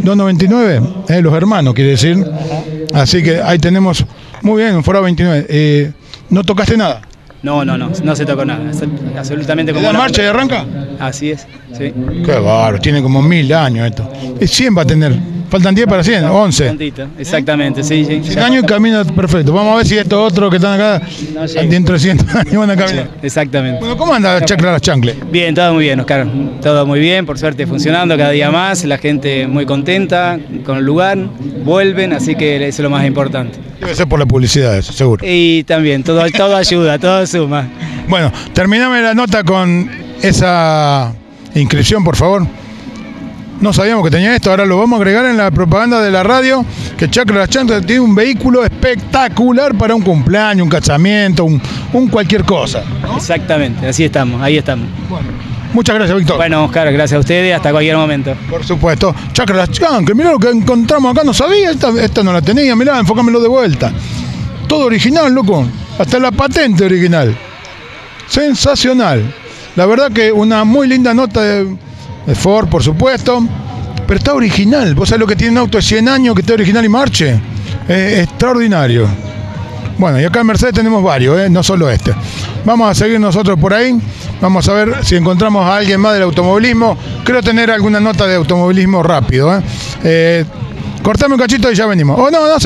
299, los hermanos, quiere decir. Así que ahí tenemos, muy bien, un Forá 29. ¿No tocaste nada? No se tocó nada. Absolutamente como ¿La marcha y arranca? Así es, sí. Qué bárbaro, tiene como 1000 años esto. Y 100 va a tener. Faltan 10 para 100, 11. Tontito, exactamente, sí. 100 años y camina perfecto. Vamos a ver si estos otros que están acá, dentro de 100 años van a caminar. Exactamente. Bueno, ¿cómo anda Chacra Las Chancles? Bien, todo muy bien, Oscar. Todo muy bien, por suerte funcionando cada día más. La gente muy contenta con el lugar, vuelven, así que eso es lo más importante. Debe ser por la publicidad, eso, seguro. Y también, todo ayuda, todo suma. Bueno, terminame la nota con esa inscripción, por favor. No sabíamos que tenía esto, ahora lo vamos a agregar en la propaganda de la radio, que Chacra Las Chancles tiene un vehículo espectacular para un cumpleaños, un casamiento, un cualquier cosa, ¿no? Exactamente, así estamos, ahí estamos. Bueno, muchas gracias, Víctor. Bueno, Oscar, gracias a ustedes, hasta cualquier momento. Por supuesto. Chacra Las Chancles, mirá lo que encontramos acá, no sabía, esta no la tenía, mirá, enfócamelo de vuelta. Todo original, loco, hasta la patente original. Sensacional. La verdad que una muy linda nota de Ford, por supuesto, pero está original. Vos sabés lo que tiene un auto de 100 años que esté original y marche. Extraordinario. Bueno, y acá en Mercedes tenemos varios, no solo este. Vamos a seguir nosotros por ahí. Vamos a ver si encontramos a alguien más del automovilismo. Creo tener alguna nota de automovilismo rápido. Cortame un cachito y ya venimos. Oh, no,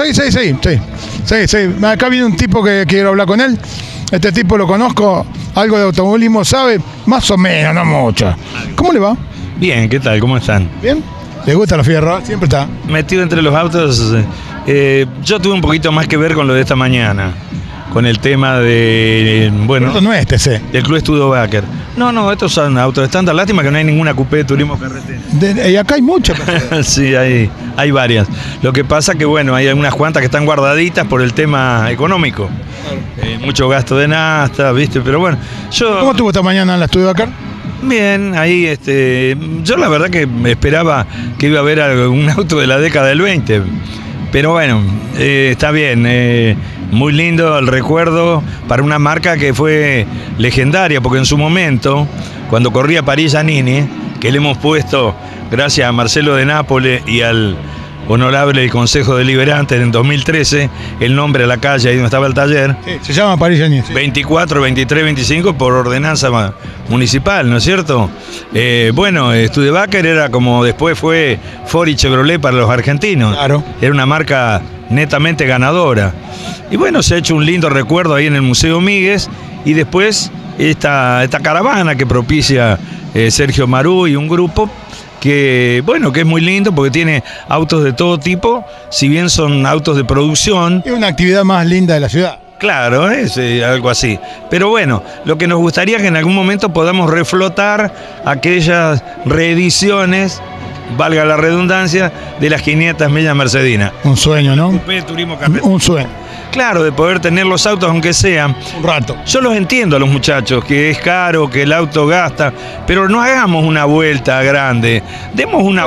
seguí. Acá viene un tipo que quiero hablar con él. Este tipo lo conozco, algo de automovilismo sabe, más o menos, no mucho. ¿Cómo le va? Bien, ¿qué tal? ¿Cómo están? ¿Bien? ¿Le gusta la fierro? Siempre está. Metido entre los autos Yo tuve un poquito más que ver con lo de esta mañana, con el tema de, bueno, esto no es TC. del Club Studebaker. No, estos son autos estándar. Lástima que no hay ninguna coupé de turismo carretera. Y acá hay muchas. Sí, hay varias. Lo que pasa que, bueno, hay unas cuantas que están guardaditas por el tema económico. Mucho gasto de nafta, ¿viste? Pero bueno, ¿Cómo estuvo esta mañana en la Studebaker? Bien, ahí yo la verdad que esperaba que iba a haber algún auto de la década del 20, pero bueno, está bien, muy lindo el recuerdo para una marca que fue legendaria, porque en su momento, cuando corría París Giannini, que le hemos puesto, gracias a Marcelo de Nápoles y al honorable Consejo Deliberante en 2013, el nombre a la calle ahí donde estaba el taller. Sí, se llama París Giannini. 24, 23, 25 por ordenanza municipal, ¿no es cierto? Bueno, Studebaker era como después fue Ford y Chevrolet para los argentinos. Claro. Era una marca netamente ganadora. Y bueno, se ha hecho un lindo recuerdo ahí en el Museo Míguez, y después esta caravana que propicia Sergio Marú y un grupo que, bueno, que es muy lindo porque tiene autos de todo tipo, si bien son autos de producción. Es una actividad más linda de la ciudad. Claro, es algo así. Pero bueno, lo que nos gustaría es que en algún momento podamos reflotar aquellas reediciones, valga la redundancia, de las 500 millas Mercedina. Un sueño, ¿no? Turismo carretera. Un sueño. Claro, de poder tener los autos aunque sean un rato. Yo los entiendo a los muchachos, que es caro, que el auto gasta, pero no hagamos una vuelta grande. Demos una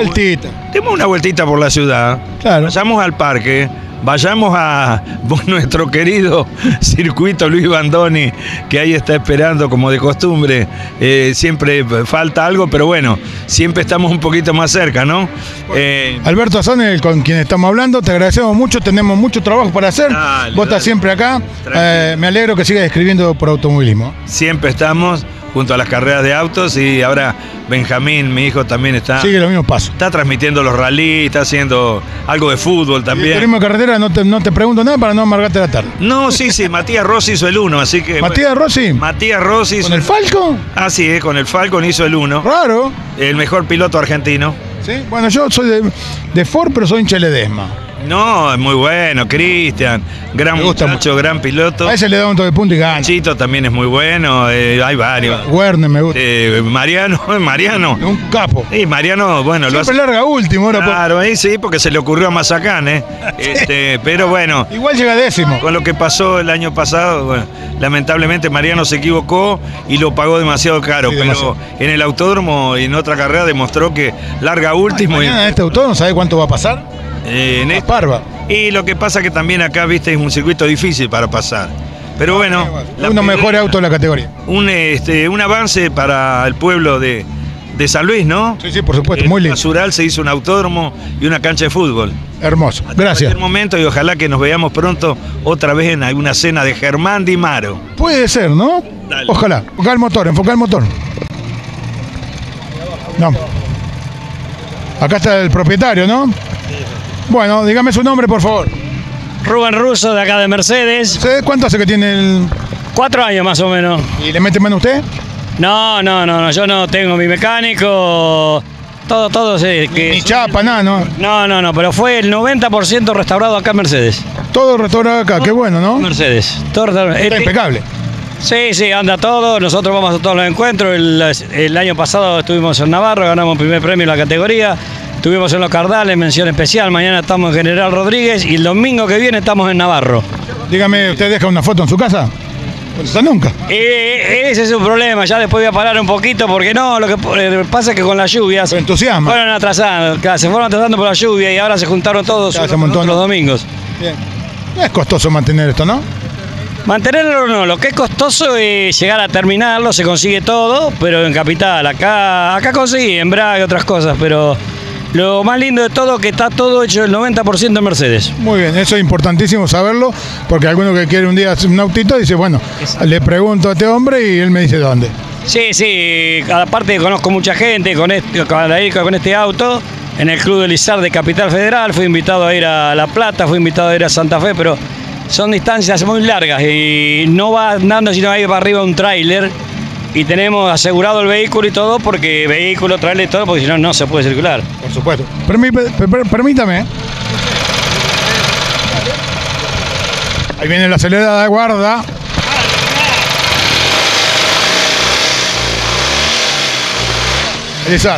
vueltita por la ciudad. Claro. Vayamos al parque. Vayamos a nuestro querido circuito Luis Bandoni, que ahí está esperando como de costumbre. Siempre falta algo, pero bueno, siempre estamos un poquito más cerca, ¿no? Alberto Azone, con quien estamos hablando, te agradecemos mucho, tenemos mucho trabajo para hacer. Vos estás siempre acá. Me alegro que sigas escribiendo por automovilismo. Siempre estamos junto a las carreras de autos, y ahora Benjamín, mi hijo, también está. Sigue los mismos pasos. Está transmitiendo los rallies, está haciendo algo de fútbol también. El turismo de carretera no te pregunto nada para no amargarte la tarde. No, sí, Matías Rossi hizo el 1, así que. ¿Matías Rossi? Matías Rossi. ¿Con el Falcon? Ah, sí, con el Falcon hizo el 1. Raro. El mejor piloto argentino. Sí, bueno, yo soy de Ford, pero soy hincha de Ledesma. No, es muy bueno, Cristian, gran muchacho, gran piloto. A ese le da un toque de punto y gana. Chito también es muy bueno, hay varios. Werner me gusta. Mariano. Un capo. Sí, Mariano, bueno, siempre lo hace. Larga último. Claro, ahí sí, porque se le ocurrió a Mazacán, pero bueno. Igual llega décimo. Con lo que pasó el año pasado, bueno, lamentablemente Mariano se equivocó y lo pagó demasiado caro, sí, pero en el autódromo y en otra carrera demostró que larga último. Mañana en este autódromo, ¿sabe cuánto va a pasar? Parva. Y lo que pasa que también acá, viste, es un circuito difícil para pasar. Pero bueno, uno mejor auto de la categoría. Un avance para el pueblo de San Luis, ¿no? Sí, por supuesto, muy lindo. En Basural se hizo un autódromo y una cancha de fútbol. Hermoso, gracias. En momento, y ojalá que nos veamos pronto otra vez en alguna cena de Germán Di Maro. Puede ser, ¿no? Dale. Ojalá. Enfoca el motor. No. Acá está el propietario, ¿no? Bueno, dígame su nombre, por favor. Rubén Russo, de acá de Mercedes. ¿Cuánto hace que tiene el...? 4 años más o menos. ¿Y le mete mano usted? No, yo no tengo mi mecánico. Todo sí. Ni chapa, nada, ¿no? No, pero fue el 90% restaurado acá en Mercedes. Todo restaurado acá, qué bueno, ¿no? Mercedes. Todo restaurado. Está impecable. Sí, anda todo. Nosotros vamos a todos los encuentros. El año pasado estuvimos en Navarro, ganamos el primer premio en la categoría. Estuvimos en Los Cardales, mención especial. Mañana estamos en General Rodríguez y el domingo que viene estamos en Navarro. Dígame, ¿usted deja una foto en su casa? Pues nunca. Ese es un problema. Ya después voy a parar un poquito porque no, lo que pasa es que con las lluvias se entusiasma. Fueron atrasando, se fueron atrasando por la lluvia y ahora se juntaron todos los domingos. Bien. Es costoso mantener esto, ¿no? Mantenerlo no, lo que es costoso es llegar a terminarlo, se consigue todo, pero en Capital, acá conseguí, en Braga y otras cosas, pero lo más lindo de todo es que está todo hecho el 90% en Mercedes. Muy bien, eso es importantísimo saberlo, porque alguno que quiere un día hacer un autito dice, bueno, le pregunto a este hombre y él me dice dónde. Sí, aparte conozco mucha gente con este auto, en el Club del Izar de Capital Federal, fui invitado a ir a La Plata, fui invitado a ir a Santa Fe, pero son distancias muy largas y no va andando sino ahí para arriba un tráiler y tenemos asegurado el vehículo y todo porque vehículo, tráiler y todo, porque si no, no se puede circular. Por supuesto. Permítame. Ahí viene la acelerada de guarda. Elizar.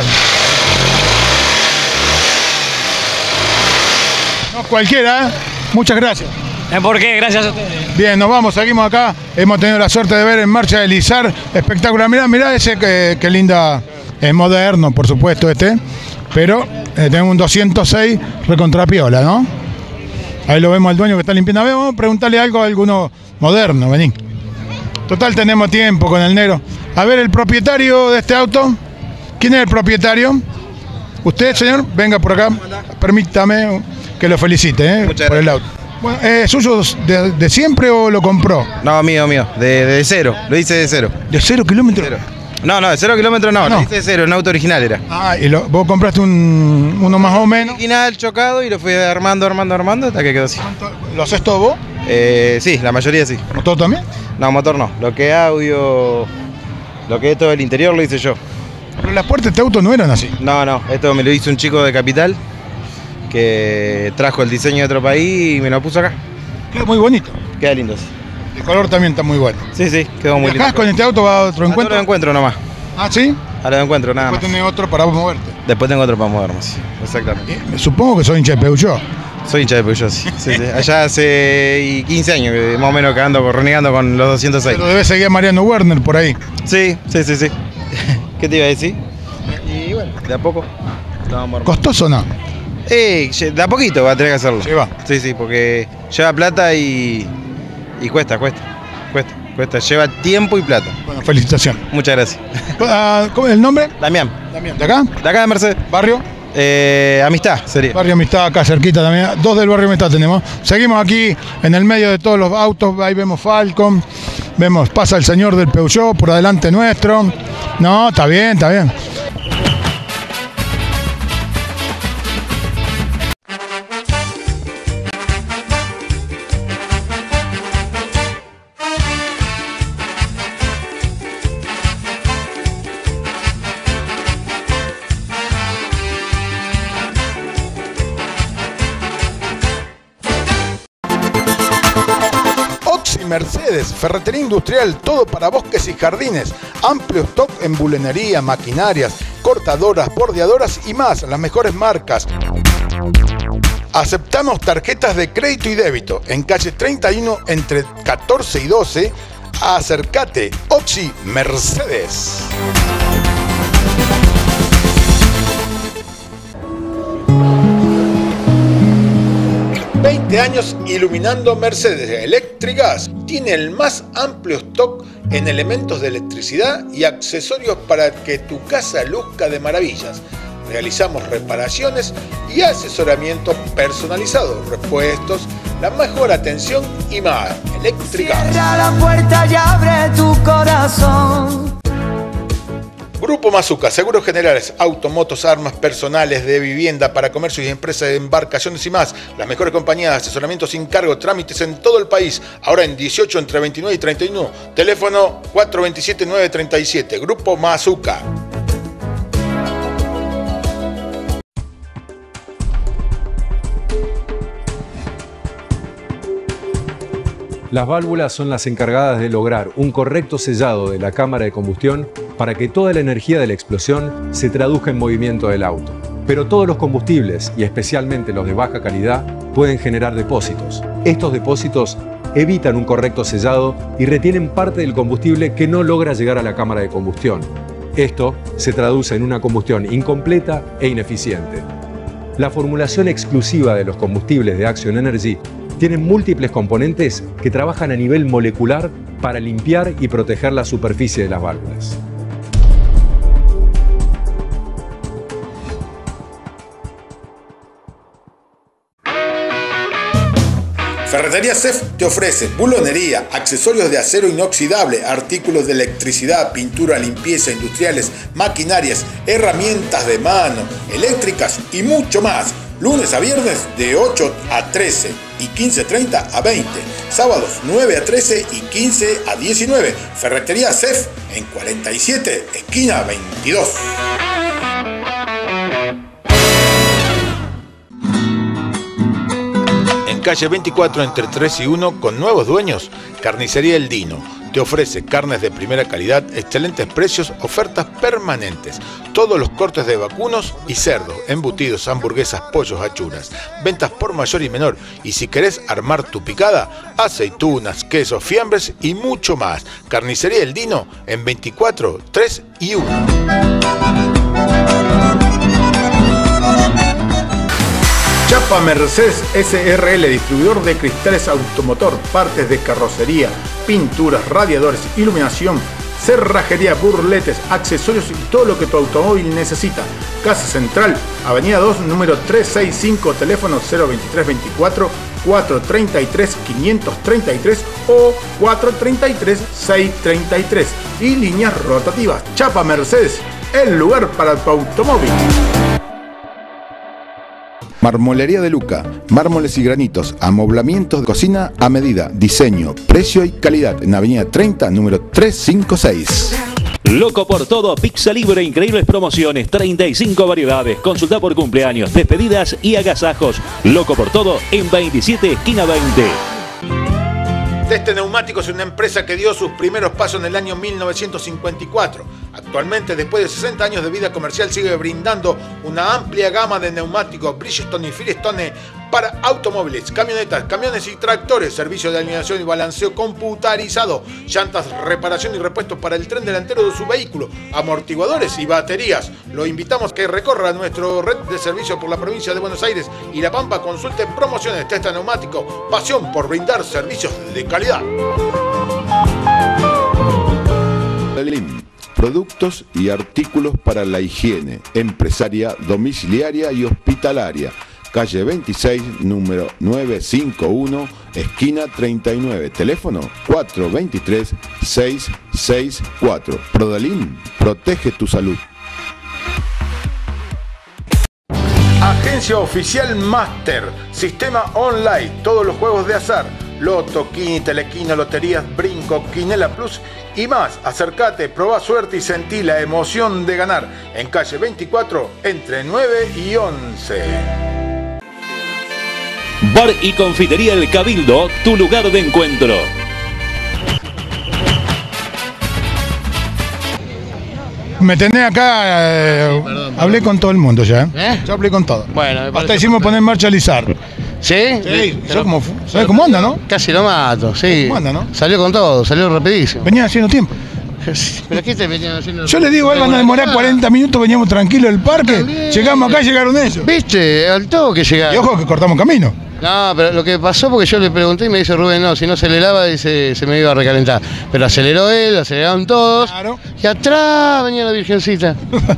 No cualquiera, ¿eh? Muchas gracias. ¿Por qué? Gracias a ustedes. Bien, nos vamos, seguimos acá. Hemos tenido la suerte de ver en marcha Elizar. Espectacular. Mirá ese que linda. Es moderno, por supuesto, pero tenemos un 206 recontrapiola, ¿no? Ahí lo vemos al dueño que está limpiando. A ver, vamos a preguntarle algo a alguno moderno, vení. Total, tenemos tiempo con el negro. A ver, el propietario de este auto. ¿Quién es el propietario? ¿Usted, señor? Venga por acá. Permítame que lo felicite por el auto. Bueno, ¿suyo de siempre o lo compró? No, mío, de cero, lo hice de cero. ¿De 0 kilómetros? No, de 0 kilómetros no, lo hice de cero, un auto original era. Ah, y vos compraste uno más o menos. Original, chocado y lo fui armando hasta que quedó así. ¿Lo haces todo vos? Sí, la mayoría sí. ¿Motor también? No, motor no, lo que es audio, lo que es todo el interior lo hice yo. Pero las puertas de este auto no eran así. No, esto me lo hizo un chico de Capital que trajo el diseño de otro país y me lo puso acá. Queda muy bonito. Queda lindo. El color también está muy bueno. Sí, quedó muy lindo. ¿Acá con este auto va a otro encuentro? A otro encuentro nomás. ¿Ah, sí? A los encuentros nada Después más. tenés otro para moverte. Después tengo otro para moverme, sí, exactamente. Supongo que soy hincha de Peugeot. Soy hincha de Peugeot, sí. Allá hace 15 años que más o menos que ando renegando con los 206. Pero debe seguir a Mariano Werner por ahí. Sí. ¿Qué te iba a decir? Y bueno, de a poco. ¿Costoso o no? De a poquito va a tener que hacerlo. Lleva. Sí, porque lleva plata y cuesta. Lleva tiempo y plata. Bueno, felicitaciones. Muchas gracias. ¿Cómo es el nombre? Damián. ¿De acá? De acá de Mercedes. ¿Barrio? Amistad sería. Barrio Amistad, acá cerquita también. 2 del barrio Amistad tenemos. Seguimos aquí en el medio de todos los autos. Ahí vemos Falcon. Pasa el señor del Peugeot por adelante nuestro. No, está bien. Oxy Mercedes, ferretería industrial, todo para bosques y jardines. Amplio stock en bulenería, maquinarias, cortadoras, bordeadoras y más, las mejores marcas. Aceptamos tarjetas de crédito y débito. En calle 31 entre 14 y 12. Acércate, Oxy Mercedes. Años iluminando Mercedes Electrigas. Tiene el más amplio stock en elementos de electricidad y accesorios para que tu casa luzca de maravillas. Realizamos reparaciones y asesoramiento personalizado, repuestos, la mejor atención y más. Electrigas. Cierra la puerta y abre tu corazón. Grupo Mazuca, seguros generales, automotos, armas personales, de vivienda, para comercio y empresas de embarcaciones y más. Las mejores compañías de asesoramiento sin cargo, trámites en todo el país. Ahora en 18 entre 29 y 31. Teléfono 427-937. Grupo Mazuca. Las válvulas son las encargadas de lograr un correcto sellado de la cámara de combustión para que toda la energía de la explosión se traduzca en movimiento del auto. Pero todos los combustibles, y especialmente los de baja calidad, pueden generar depósitos. Estos depósitos evitan un correcto sellado y retienen parte del combustible que no logra llegar a la cámara de combustión. Esto se traduce en una combustión incompleta e ineficiente. La formulación exclusiva de los combustibles de Action Energy tienen múltiples componentes que trabajan a nivel molecular para limpiar y proteger la superficie de las válvulas. Ferretería CEF te ofrece bulonería, accesorios de acero inoxidable, artículos de electricidad, pintura, limpieza, industriales, maquinarias, herramientas de mano, eléctricas y mucho más. Lunes a viernes de 8 a 13 y 15:30 a 20. Sábados 9 a 13 y 15 a 19. Ferretería CEF en 47, esquina 22. En calle 24 entre 3 y 1 con nuevos dueños, Carnicería El Dino. Te ofrece carnes de primera calidad, excelentes precios, ofertas permanentes. Todos los cortes de vacunos y cerdo, embutidos, hamburguesas, pollos, achuras. Ventas por mayor y menor. Y si querés armar tu picada, aceitunas, quesos, fiambres y mucho más. Carnicería El Dino en 24, 3 y 1. Chapa Mercedes SRL, distribuidor de cristales automotor, partes de carrocería, pinturas, radiadores, iluminación, cerrajería, burletes, accesorios y todo lo que tu automóvil necesita. Casa Central, Avenida 2, número 365, teléfono 02324 433 533 o 433 633 y líneas rotativas. Chapa Mercedes, el lugar para tu automóvil. Marmolería de Luca, mármoles y granitos, amoblamientos de cocina a medida, diseño, precio y calidad en Avenida 30, número 356. Loco por todo, pizza libre, increíbles promociones, 35 variedades, consulta por cumpleaños, despedidas y agasajos. Loco por todo en 27, esquina 20. Teste Neumáticos es una empresa que dio sus primeros pasos en el año 1954. Actualmente, después de 60 años de vida comercial, sigue brindando una amplia gama de neumáticos Bridgestone y Firestone para automóviles, camionetas, camiones y tractores, servicio de alineación y balanceo computarizado, llantas, reparación y repuestos para el tren delantero de su vehículo, amortiguadores y baterías. Lo invitamos a que recorra nuestro red de servicio por la provincia de Buenos Aires y La Pampa. Consulte promociones, Testa Neumático, pasión por brindar servicios de calidad. Productos y artículos para la higiene empresaria, domiciliaria y hospitalaria. Calle 26, número 951, esquina 39. Teléfono 423-664. Prodalín, protege tu salud. Agencia Oficial Master, sistema online, todos los juegos de azar, Loto, Kini, Telequino, Loterías, Brinco, Quinela Plus y más. Acércate, probá suerte y sentí la emoción de ganar. En calle 24, entre 9 y 11. Bar y Confitería El Cabildo, tu lugar de encuentro. Me tenés acá, hablé con todo el mundo ya. Yo hablé con todo. Bueno, hasta hicimos poner en marcha Lizar. ¿Sí? Sí, ¿sabes cómo anda, no? Casi lo mato, sí. ¿Cómo anda, no? Salió con todo, salió rapidísimo. Venía haciendo tiempo. ¿Pero qué te venían haciendo? Yo le digo, van a demorar 40 minutos, veníamos tranquilos del parque, llegamos acá y llegaron ellos. ¿Viste? Al toque llegaron. Y ojo que cortamos camino. No, pero lo que pasó porque yo le pregunté y me dice Rubén, no, si no aceleraba se me iba a recalentar. Pero aceleró él, aceleraron todos. Claro. Y atrás venía la virgencita.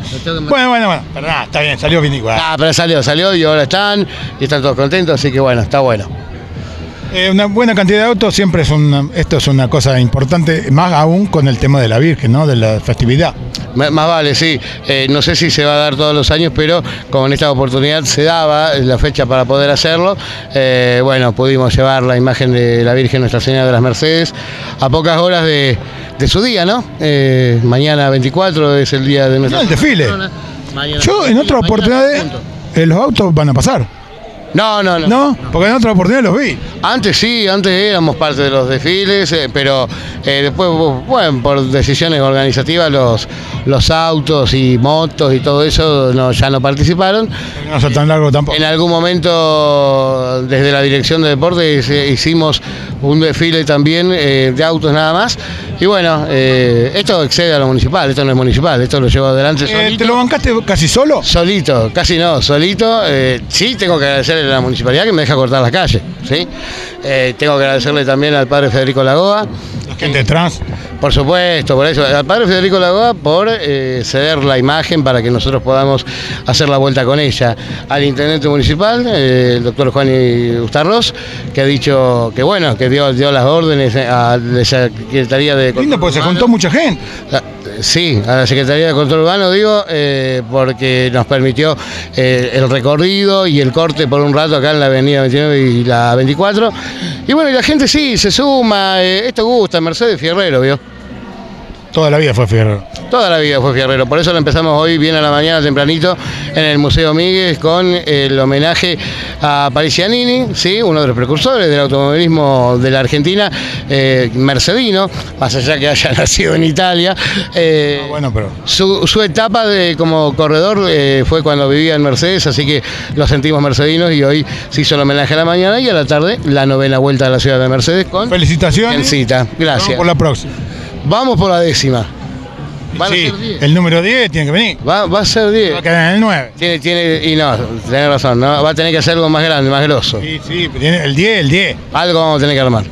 Bueno. Pero nada, está bien, salió bien igual. Ah, pero salió y ahora están todos contentos, así que bueno, está bueno. Una buena cantidad de autos siempre esto es una cosa importante, más aún con el tema de la Virgen, ¿no? De la festividad. Más vale, sí. No sé si se va a dar todos los años, pero con esta oportunidad se daba la fecha para poder hacerlo. Bueno, pudimos llevar la imagen de la Virgen Nuestra Señora de las Mercedes a pocas horas de su día, ¿no? Mañana 24 es el día de nuestra... El desfile. Yo en otras oportunidades los autos van a pasar. No. ¿No? Porque en otra oportunidad los vi. Antes sí, antes éramos parte de los desfiles, pero después, bueno, por decisiones organizativas, los autos y motos y todo eso ya no participaron. No son tan largos tampoco. En algún momento, desde la Dirección de Deportes, hicimos un desfile también de autos nada más. Y bueno, esto excede a lo municipal, esto no es municipal, esto lo llevo adelante solito. ¿Te lo bancaste casi solo? Solito, casi no, solito. Sí, tengo que agradecerle a la municipalidad que me deja cortar las calles, ¿sí? Tengo que agradecerle también al padre Federico Lagoa. La gente de trans. Por supuesto, por eso. Al padre Federico Lagoa por ceder la imagen para que nosotros podamos hacer la vuelta con ella. Al intendente municipal, el doctor Juan Ustarros, que ha dicho que bueno, que dio las órdenes a la Secretaría de Control Lindo, porque se juntó mucha gente. Sí, a la Secretaría de Control Urbano, digo, porque nos permitió el recorrido y el corte por un rato acá en la avenida 29 y la 24. Y bueno, y la gente sí, se suma, esto gusta, Mercedes Fierrero, ¿vio? Toda la vida fue fierrero. Toda la vida fue fierrero, por eso lo empezamos hoy bien a la mañana tempranito en el Museo Míguez con el homenaje a Parisianini, ¿sí? Uno de los precursores del automovilismo de la Argentina, mercedino, más allá que haya nacido en Italia. Bueno, pero Su etapa como corredor fue cuando vivía en Mercedes, así que lo sentimos mercedinos y hoy se hizo el homenaje a la mañana y a la tarde la 9ª vuelta a la ciudad de Mercedes con felicitaciones. Cita. Gracias. Vamos por la próxima. Vamos por la 10ª. Sí, el número 10 tiene que venir. Va a ser 10. Va a quedar en el 9. Y no, tenés razón, ¿no? Va a tener que hacer algo más grande, más grosso. Sí, tiene el 10. Algo vamos a tener que armar.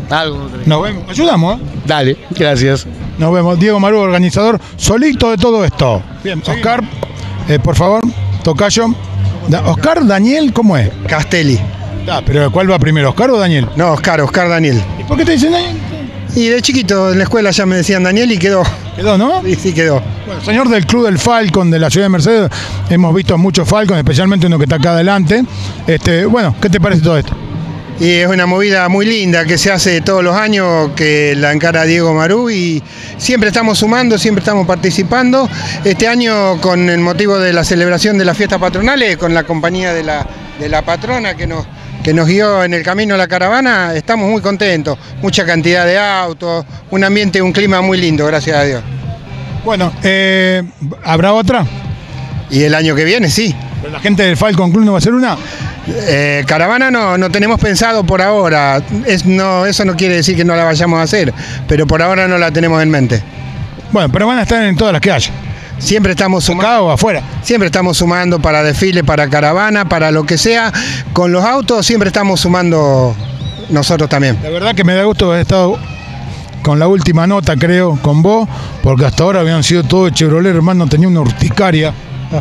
Nos vemos. Ayudamos, ¿eh? Dale, gracias. Nos vemos. Diego Marú, organizador, solito de todo esto. Bien, Oscar, por favor, tocayo. Oscar, Daniel, ¿cómo es? Castelli. Pero ¿cuál va primero, Oscar o Daniel? No, Oscar Daniel. ¿Y por qué te dicen Daniel? Y de chiquito en la escuela ya me decían Daniel y quedó. ¿Quedó, no? Sí, quedó. Bueno, señor del Club del Falcon de la ciudad de Mercedes, hemos visto muchos Falcon, especialmente uno que está acá adelante. Bueno, ¿qué te parece todo esto? Y es una movida muy linda que se hace todos los años, que la encara Diego Marú, y siempre estamos sumando, siempre estamos participando. Este año, con el motivo de la celebración de las fiestas patronales, con la compañía de la patrona que nos guió en el camino a la caravana, estamos muy contentos. Mucha cantidad de autos, un ambiente, un clima muy lindo, gracias a Dios. Bueno, ¿habrá otra? Y el año que viene, sí. ¿Pero la gente del Falcon Club no va a hacer una? Caravana no tenemos pensado por ahora. Eso no quiere decir que no la vayamos a hacer, pero por ahora no la tenemos en mente. Bueno, pero van a estar en todas las que haya. Siempre estamos sumando. ¿Acá o afuera? Siempre estamos sumando para desfile, para caravana, para lo que sea. Con los autos siempre estamos sumando nosotros también. La verdad que me da gusto haber estado con la última nota, creo, con vos, porque hasta ahora habían sido todos Chevrolet, hermano, tenía una urticaria.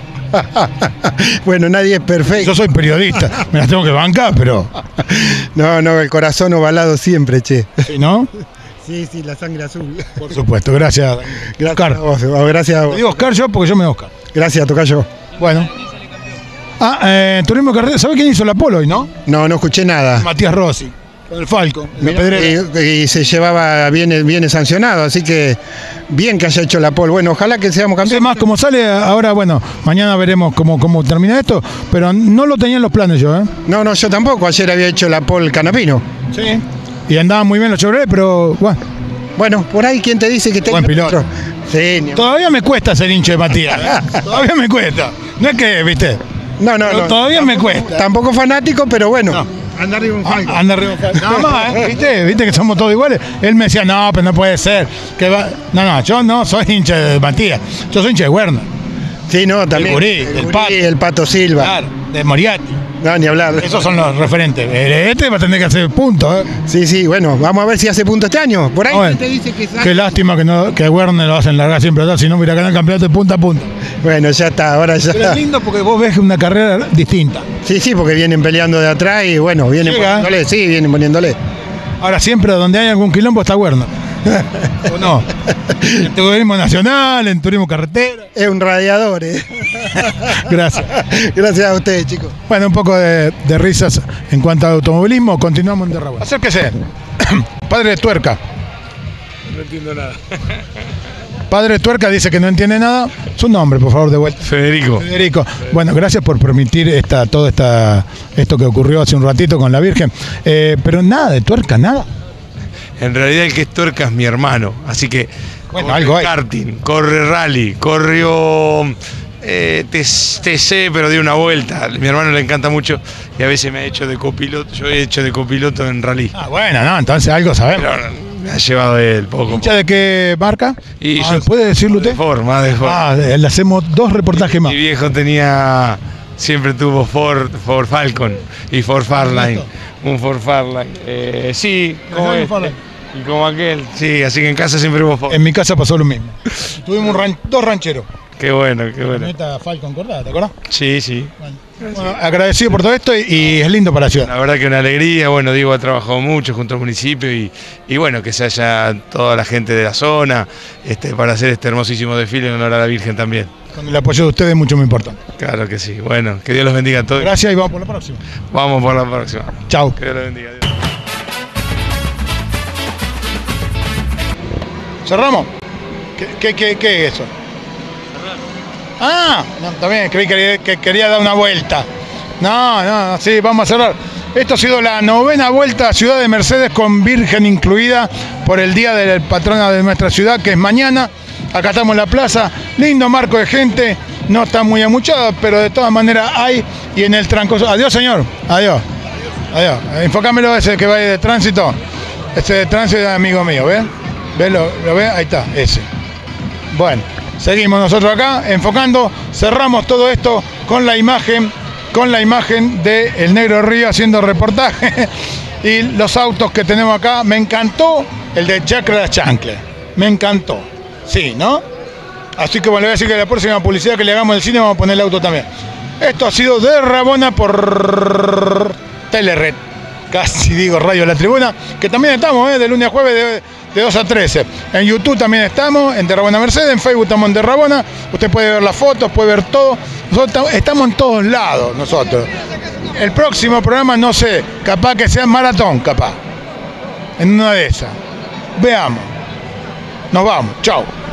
Bueno, nadie es perfecto. Yo soy periodista, me las tengo que bancar, pero... No, el corazón ovalado siempre, che. ¿Sí, no? Sí, la sangre azul. Por supuesto, gracias. Oscar. A vos, gracias a vos. Te digo Oscar yo porque yo me doy Oscar. Gracias, tocayo. Bueno. Turismo Carretera, ¿sabés quién hizo la polo hoy, no? No escuché nada. Matías Rossi, con el Falcon, la Pedrera. Y se llevaba, viene sancionado, así que bien que haya hecho la pole. Bueno, ojalá que seamos campeones. Además, como sale ahora, bueno, mañana veremos cómo termina esto, pero no lo tenía en los planes yo, ¿eh? No, yo tampoco. Ayer había hecho la pole Canapino. Sí. Y andaban muy bien los Chevrolet, pero bueno. Bueno, por ahí, ¿quién te dice que te... Buen piloto. Sí, todavía me cuesta ser hincha de Matías, ¿eh? Todavía me cuesta. No es que, viste. No. Todavía me cuesta. Tampoco fanático, pero bueno. No. Anda arriba un Falcon. Anda arriba un Falcon. Nada más, ¿eh? ¿Viste que somos todos iguales? Él me decía, no, pero no puede ser. No, yo no soy hincha de Matías. Yo soy hincha de Werner. Sí, no, también. El Pato Silva. Claro, de Moriarty. No, ni hablar. Esos son los referentes. Este va a tener que hacer puntos, ¿eh? Sí, bueno, vamos a ver si hace punto este año. Por ahí te dice que qué lástima que Werner lo hacen largar siempre atrás, si no hubiera ganado el campeonato de punta a punta. Bueno, ya está, ahora ya. Pero es lindo porque vos ves una carrera distinta. Sí, porque vienen peleando de atrás y bueno, vienen poniéndole. Sí, vienen poniéndole. Ahora siempre donde hay algún quilombo está Werner. ¿O no? En turismo nacional, en turismo carretera. Es un radiador, Gracias. Gracias a ustedes, chicos. Bueno, un poco de risas en cuanto al automovilismo. Continuamos en Derrabuena. Acérquese. Padre de Tuerca. No entiendo nada. Padre de Tuerca dice que no entiende nada. Su nombre, por favor, de vuelta. Federico. Bueno, gracias por permitir esto que ocurrió hace un ratito con la Virgen. Pero nada de Tuerca, nada. En realidad el que es Tuerca es mi hermano, así que bueno, algo hay. Karting, corre rally, corrió TC, pero dio una vuelta. A mi hermano le encanta mucho y a veces me ha hecho de copiloto. Yo he hecho de copiloto en rally. Bueno, no, entonces algo sabemos. Pero me ha llevado él poco. ¿Hincha de qué marca? Y ¿puede decirlo usted? Más de Ford. Le hacemos 2 reportajes más. Mi viejo siempre tuvo Ford Falcon y Ford Fairlane. Un Ford Fairlane. Sí, como y como aquel. Sí, así que en casa siempre hubo Ford. En mi casa pasó lo mismo. Tuvimos 2 rancheros. Qué bueno. Neta Falcon Cordada, ¿te acordás? Sí. Bueno, agradecido por todo esto y es lindo para la ciudad. La verdad que una alegría. Bueno, Diego ha trabajado mucho junto al municipio y bueno, que se haya toda la gente de la zona para hacer este hermosísimo desfile en honor a la Virgen también. Con el apoyo de ustedes es mucho muy importante. Claro que sí. Bueno, que Dios los bendiga a todos. Gracias y vamos por la próxima. Vamos por la próxima. Chao. Que Dios los bendiga. Adiós. Cerramos. ¿Qué es eso? Ah, no, también creí que quería dar una vuelta. No, sí, vamos a cerrar. Esto ha sido la 9ª vuelta a Ciudad de Mercedes con Virgen incluida por el día del patrona de nuestra ciudad, que es mañana. Acá estamos en la plaza, lindo marco de gente, no está muy amuchado, pero de todas maneras hay. Y en el trancoso. Adiós, señor. Adiós. Enfocámelo ese que va ahí de tránsito. Ese de tránsito es amigo mío, ¿ves? ¿Ves? ¿Lo ves? Ahí está, ese. Bueno, seguimos nosotros acá enfocando, cerramos todo esto con la imagen de El Negro Río haciendo reportaje y los autos que tenemos acá. Me encantó el de Chacra Chancle, me encantó, sí, ¿no? Así que bueno, le voy a decir que la próxima publicidad que le hagamos del cine vamos a poner el auto también. Esto ha sido de Rabona por Telered, casi digo Radio La Tribuna, que también estamos de lunes a jueves de 2 a 13. En YouTube también estamos, en De Rabona Mercedes, en Facebook estamos en De Rabona. Usted puede ver las fotos, puede ver todo. Nosotros estamos en todos lados, nosotros. El próximo programa, no sé, capaz que sea maratón, capaz. En una de esas. Veamos. Nos vamos. Chao.